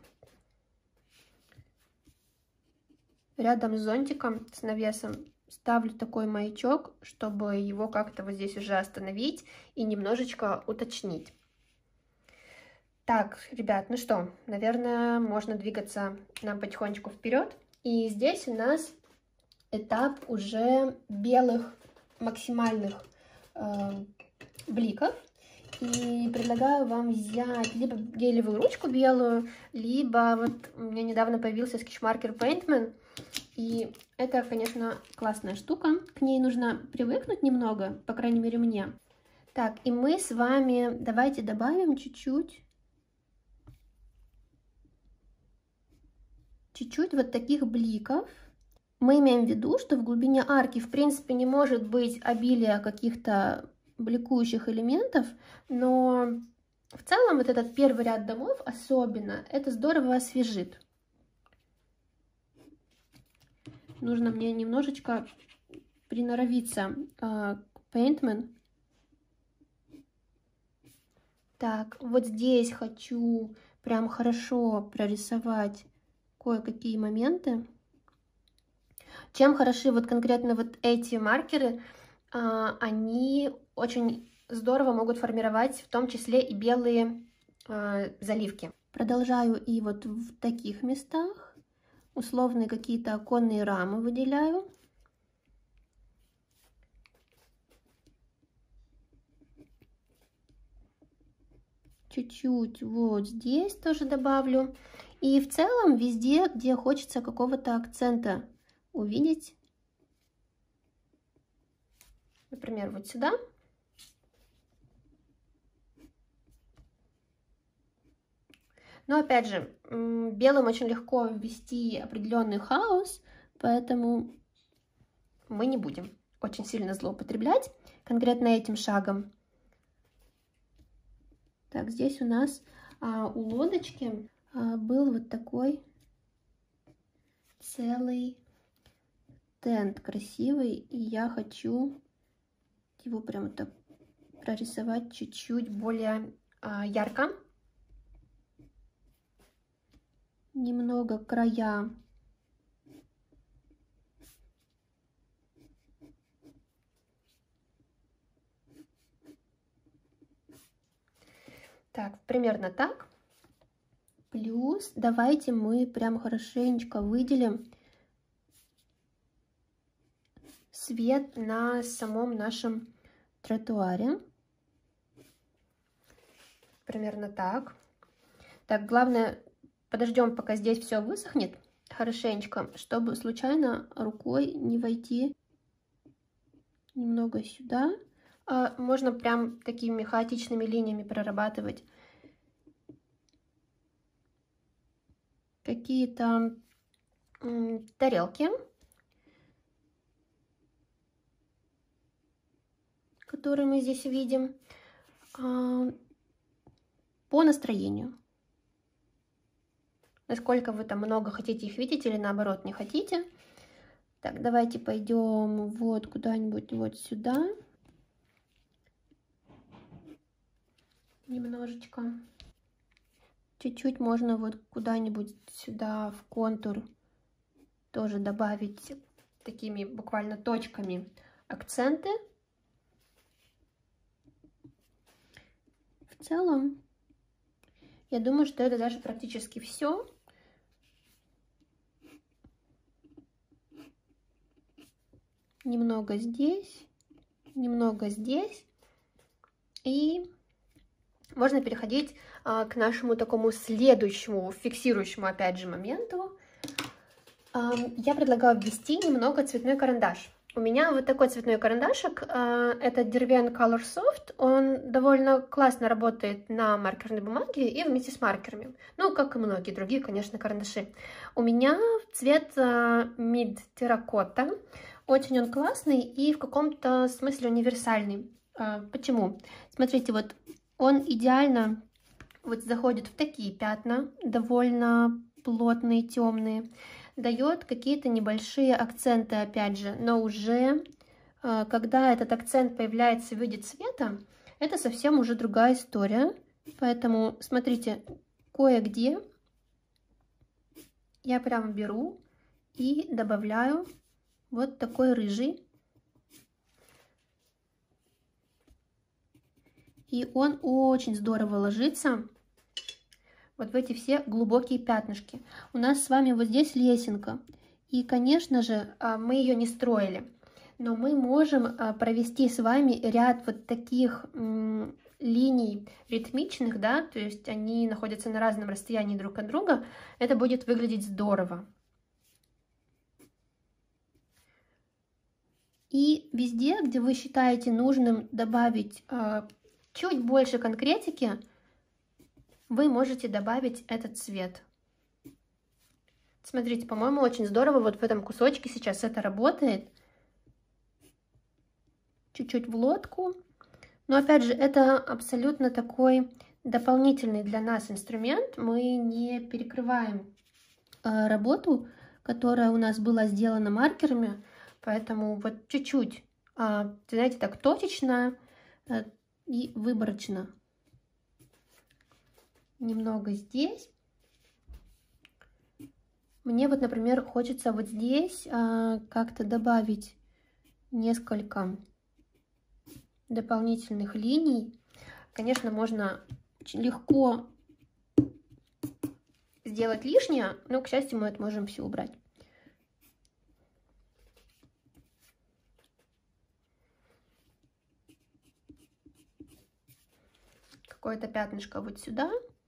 Рядом с зонтиком, с навесом, ставлю такой маячок, чтобы его как-то вот здесь уже остановить и немножечко уточнить. Так, ребят, ну что, наверное, можно двигаться нам потихонечку вперед. И здесь у нас этап уже белых максимальных э, бликов. И предлагаю вам взять либо гелевую ручку белую, либо вот у меня недавно появился скетчмаркер Paintman. И это, конечно, классная штука. К ней нужно привыкнуть немного, по крайней мере мне. Так, и мы с вами давайте добавим чуть-чуть. Чуть-чуть вот таких бликов. Мы имеем в виду, что в глубине арки, в принципе, не может быть обилия каких-то бликующих элементов, но в целом вот этот первый ряд домов особенно это здорово освежит. Нужно мне немножечко приноровиться э, к Paintman. Так, вот здесь хочу прям хорошо прорисовать кое-какие моменты. Чем хороши вот конкретно вот эти маркеры, а, они очень здорово могут формировать в том числе и белые а, заливки. Продолжаю и вот в таких местах условные какие-то оконные рамы выделяю. Чуть-чуть вот здесь тоже добавлю. И в целом везде, где хочется какого-то акцента увидеть, например, вот сюда. Но опять же, белым очень легко ввести определенный хаос, поэтому мы не будем очень сильно злоупотреблять конкретно этим шагом. Так, здесь у нас а, у лодочки а, был вот такой целый тент красивый, и я хочу его прям так прорисовать чуть-чуть более а, ярко. Немного края так, примерно так. Плюс давайте мы прям хорошенечко выделим свет на самом нашем тротуаре. Примерно так. Так, главное, подождем, пока здесь все высохнет хорошенечко, чтобы случайно рукой не войти немного сюда. А можно прям такими хаотичными линиями прорабатывать какие-то тарелки, которые мы здесь видим, по настроению. Насколько вы там много хотите их видеть или наоборот не хотите. Так, давайте пойдем вот куда-нибудь вот сюда. Немножечко. Чуть-чуть можно вот куда-нибудь сюда в контур тоже добавить такими буквально точками акценты. В целом, я думаю, что это даже практически все. Немного здесь, немного здесь. И можно переходить а, к нашему такому следующему, фиксирующему, опять же, моменту. А, я предлагаю ввести немного цветной карандаш. У меня вот такой цветной карандашик, а, это Derwent Color Soft. Он довольно классно работает на маркерной бумаге и вместе с маркерами. Ну, как и многие другие, конечно, карандаши. У меня цвет а, Mid Terracotta. Очень он классный и в каком-то смысле универсальный. А, почему? Смотрите, вот он идеально вот заходит в такие пятна, довольно плотные, темные, дает какие-то небольшие акценты, опять же, но уже когда этот акцент появляется в виде цвета, это совсем уже другая история. Поэтому смотрите, кое-где я прям беру и добавляю вот такой рыжий. И он очень здорово ложится вот в эти все глубокие пятнышки. У нас с вами вот здесь лесенка. И, конечно же, мы ее не строили. Но мы можем провести с вами ряд вот таких линий ритмичных, да, то есть они находятся на разном расстоянии друг от друга. Это будет выглядеть здорово. И везде, где вы считаете нужным добавить чуть больше конкретики, вы можете добавить этот цвет. Смотрите, по-моему, очень здорово вот в этом кусочке сейчас это работает. Чуть-чуть в лодку. Но опять же, это абсолютно такой дополнительный для нас инструмент. Мы не перекрываем э, работу, которая у нас была сделана маркерами. Поэтому вот чуть-чуть, э, знаете, так точечно э, и выборочно немного здесь. Мне вот, например, хочется вот здесь а, как-то добавить несколько дополнительных линий. Конечно, можно очень легко сделать лишнее, но, к счастью, мы это можем все убрать. Какое-то пятнышко вот сюда.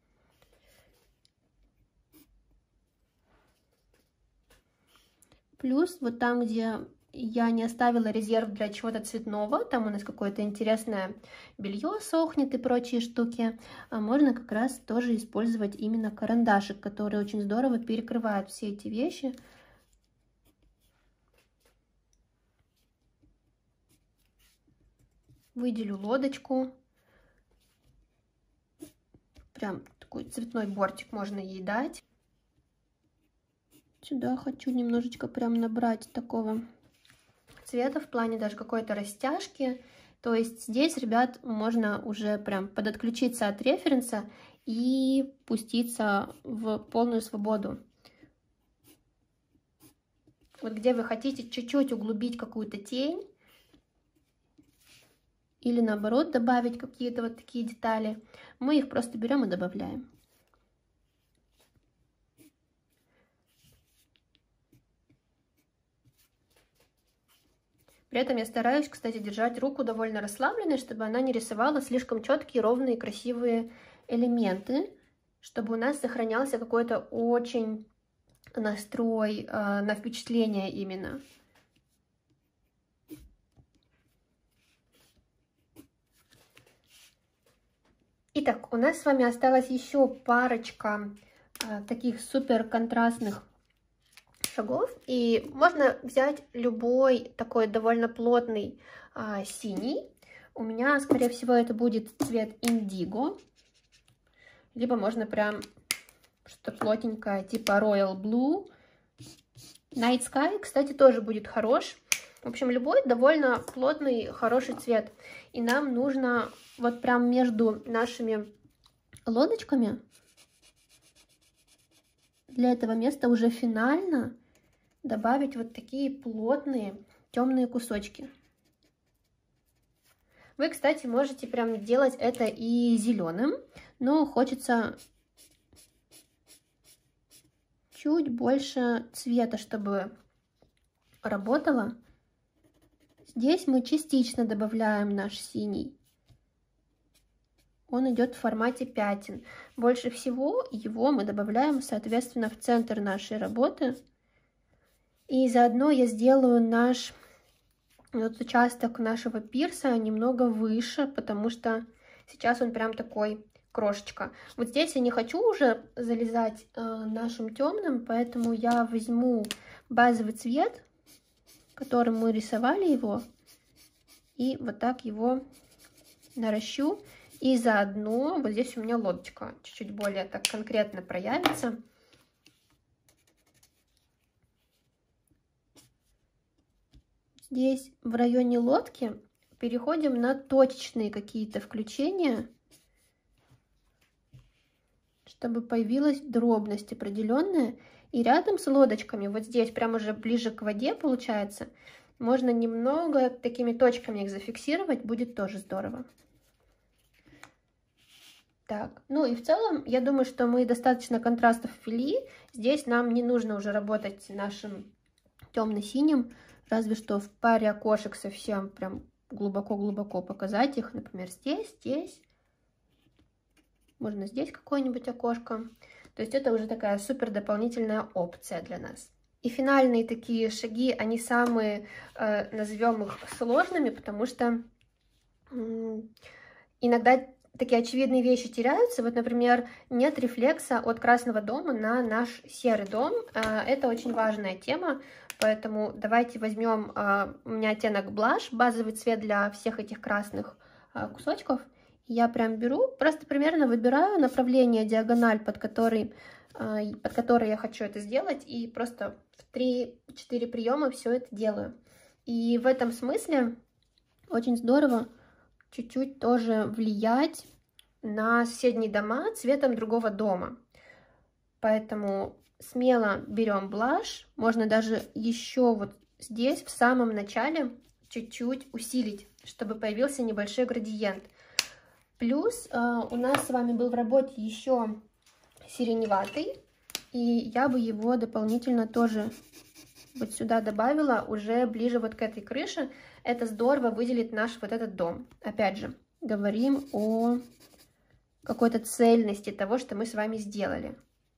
Плюс вот там, где я не оставила резерв для чего-то цветного, там у нас какое-то интересное белье сохнет и прочие штуки, а можно как раз тоже использовать именно карандашик, который очень здорово перекрывает все эти вещи. Выделю лодочку. Прям такой цветной бортик можно ей дать. Сюда хочу немножечко прям набрать такого цвета в плане даже какой-то растяжки. То есть здесь, ребят, можно уже прям подотключиться от референса и пуститься в полную свободу. Вот где вы хотите чуть-чуть углубить какую-то тень или наоборот добавить какие-то вот такие детали, мы их просто берем и добавляем. При этом я стараюсь, кстати, держать руку довольно расслабленной, чтобы она не рисовала слишком четкие, ровные, красивые элементы, чтобы у нас сохранялся какой-то очень настрой э, на впечатление именно. Итак, у нас с вами осталась еще парочка э, таких супер контрастных шагов, и можно взять любой такой довольно плотный а, синий. У меня, скорее всего, это будет цвет индиго, либо можно прям что-то плотненькое, типа Royal Blue. Night Sky, кстати, тоже будет хорош. В общем, любой довольно плотный, хороший цвет. И нам нужно вот прям между нашими лодочками для этого места уже финально добавить вот такие плотные темные кусочки. Вы, кстати, можете прям делать это и зеленым, но хочется чуть больше цвета, чтобы работало. Здесь мы частично добавляем наш синий. Он идет в формате пятен. Больше всего его мы добавляем, соответственно, в центр нашей работы. И заодно я сделаю наш вот участок нашего пирса немного выше, потому что сейчас он прям такой крошечка. Вот здесь я не хочу уже залезать э, нашим темным, поэтому я возьму базовый цвет, которым мы рисовали его, и вот так его наращу. И заодно вот здесь у меня лодочка чуть-чуть более так конкретно проявится. Здесь в районе лодки переходим на точечные какие-то включения, чтобы появилась дробность определенная. И рядом с лодочками, вот здесь, прямо уже ближе к воде получается, можно немного такими точками их зафиксировать, будет тоже здорово. Так, ну и в целом, я думаю, что мы достаточно контрастов ввели. Здесь нам не нужно уже работать нашим темно-синим, разве что в паре окошек совсем прям глубоко-глубоко показать их. Например, здесь, здесь. Можно здесь какое-нибудь окошко. То есть это уже такая супер дополнительная опция для нас. И финальные такие шаги, они самые, э, назовем их сложными, потому что э, иногда такие очевидные вещи теряются. Вот, например, нет рефлекса от красного дома на наш серый дом. Э, это очень важная тема. Поэтому давайте возьмем, э, у меня оттенок блаш, базовый цвет для всех этих красных э, кусочков. Я прям беру, просто примерно выбираю направление, диагональ, под который, э, под который я хочу это сделать. И просто в три-четыре приема все это делаю. И в этом смысле очень здорово чуть-чуть тоже влиять на соседние дома цветом другого дома. Поэтому смело берем блаш. Можно даже еще вот здесь в самом начале чуть-чуть усилить, чтобы появился небольшой градиент. Плюс э, у нас с вами был в работе еще сиреневатый, и я бы его дополнительно тоже вот сюда добавила, уже ближе вот к этой крыше. Это здорово выделит наш вот этот дом. Опять же, говорим о какой-то цельности того, что мы с вами сделали.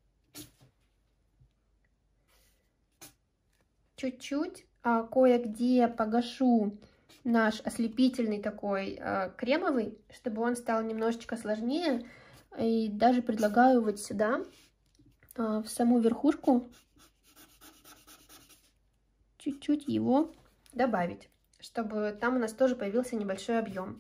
Чуть-чуть, а кое-где погашу наш ослепительный такой а, кремовый, чтобы он стал немножечко сложнее. И даже предлагаю вот сюда, а, в саму верхушку, чуть-чуть его добавить, чтобы там у нас тоже появился небольшой объем.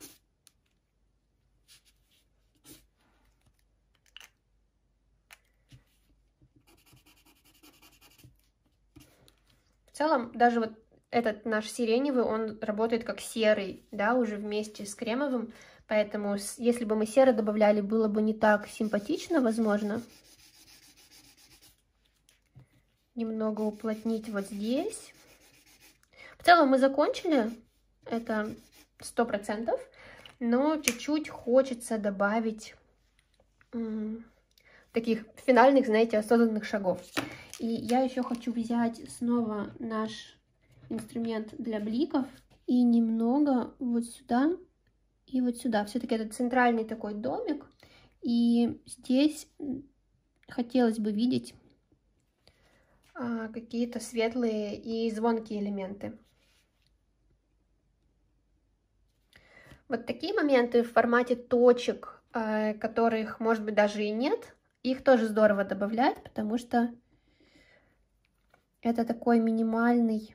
В целом, даже вот этот наш сиреневый, он работает как серый, да, уже вместе с кремовым, поэтому если бы мы серый добавляли, было бы не так симпатично, возможно. Немного уплотнить вот здесь. В целом мы закончили, это сто процентов, но чуть-чуть хочется добавить таких финальных, знаете, осознанных шагов. И я еще хочу взять снова наш инструмент для бликов и немного вот сюда и вот сюда. Все-таки это центральный такой домик, и здесь хотелось бы видеть а, какие-то светлые и звонкие элементы. Вот такие моменты в формате точек, а, которых, может быть, даже и нет, их тоже здорово добавлять, потому что это такой минимальный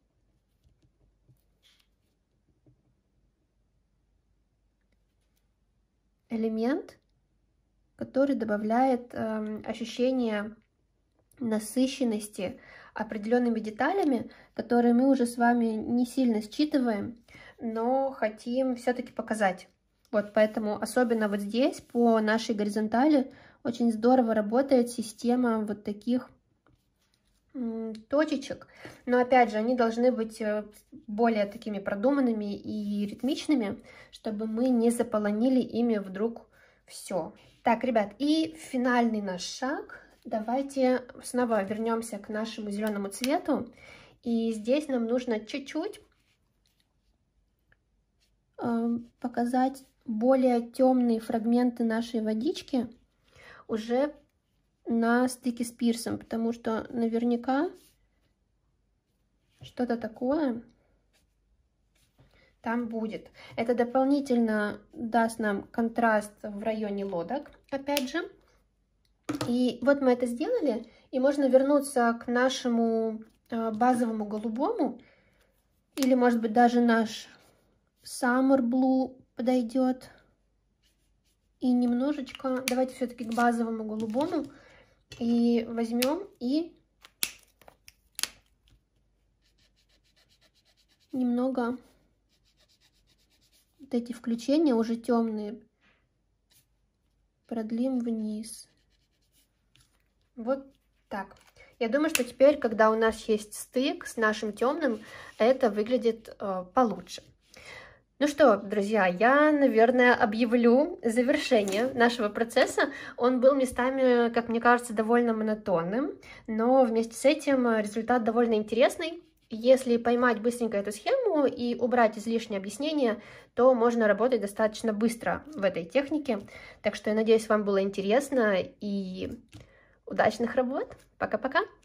элемент, который добавляет э, ощущение насыщенности определенными деталями, которые мы уже с вами не сильно считываем, но хотим все-таки показать. Вот поэтому особенно вот здесь по нашей горизонтали очень здорово работает система вот таких точечек, но опять же они должны быть более такими продуманными и ритмичными, чтобы мы не заполонили ими вдруг все. Так, ребят, и финальный наш шаг. Давайте снова вернемся к нашему зеленому цвету, и здесь нам нужно чуть-чуть показать более темные фрагменты нашей водички уже на стыке с пирсом, потому что наверняка что-то такое там будет. Это дополнительно даст нам контраст в районе лодок, опять же. И вот мы это сделали, и можно вернуться к нашему базовому голубому, или, может быть, даже наш Summer Blue подойдет. И немножечко, давайте все-таки к базовому голубому. И возьмем и немного вот эти включения уже темные продлим вниз. Вот так. Я думаю, что теперь, когда у нас есть стык с нашим темным, это выглядит э, получше. Ну что, друзья, я, наверное, объявлю завершение нашего процесса. Он был местами, как мне кажется, довольно монотонным, но вместе с этим результат довольно интересный. Если поймать быстренько эту схему и убрать излишние объяснения, то можно работать достаточно быстро в этой технике. Так что я надеюсь, вам было интересно, и удачных работ. Пока-пока!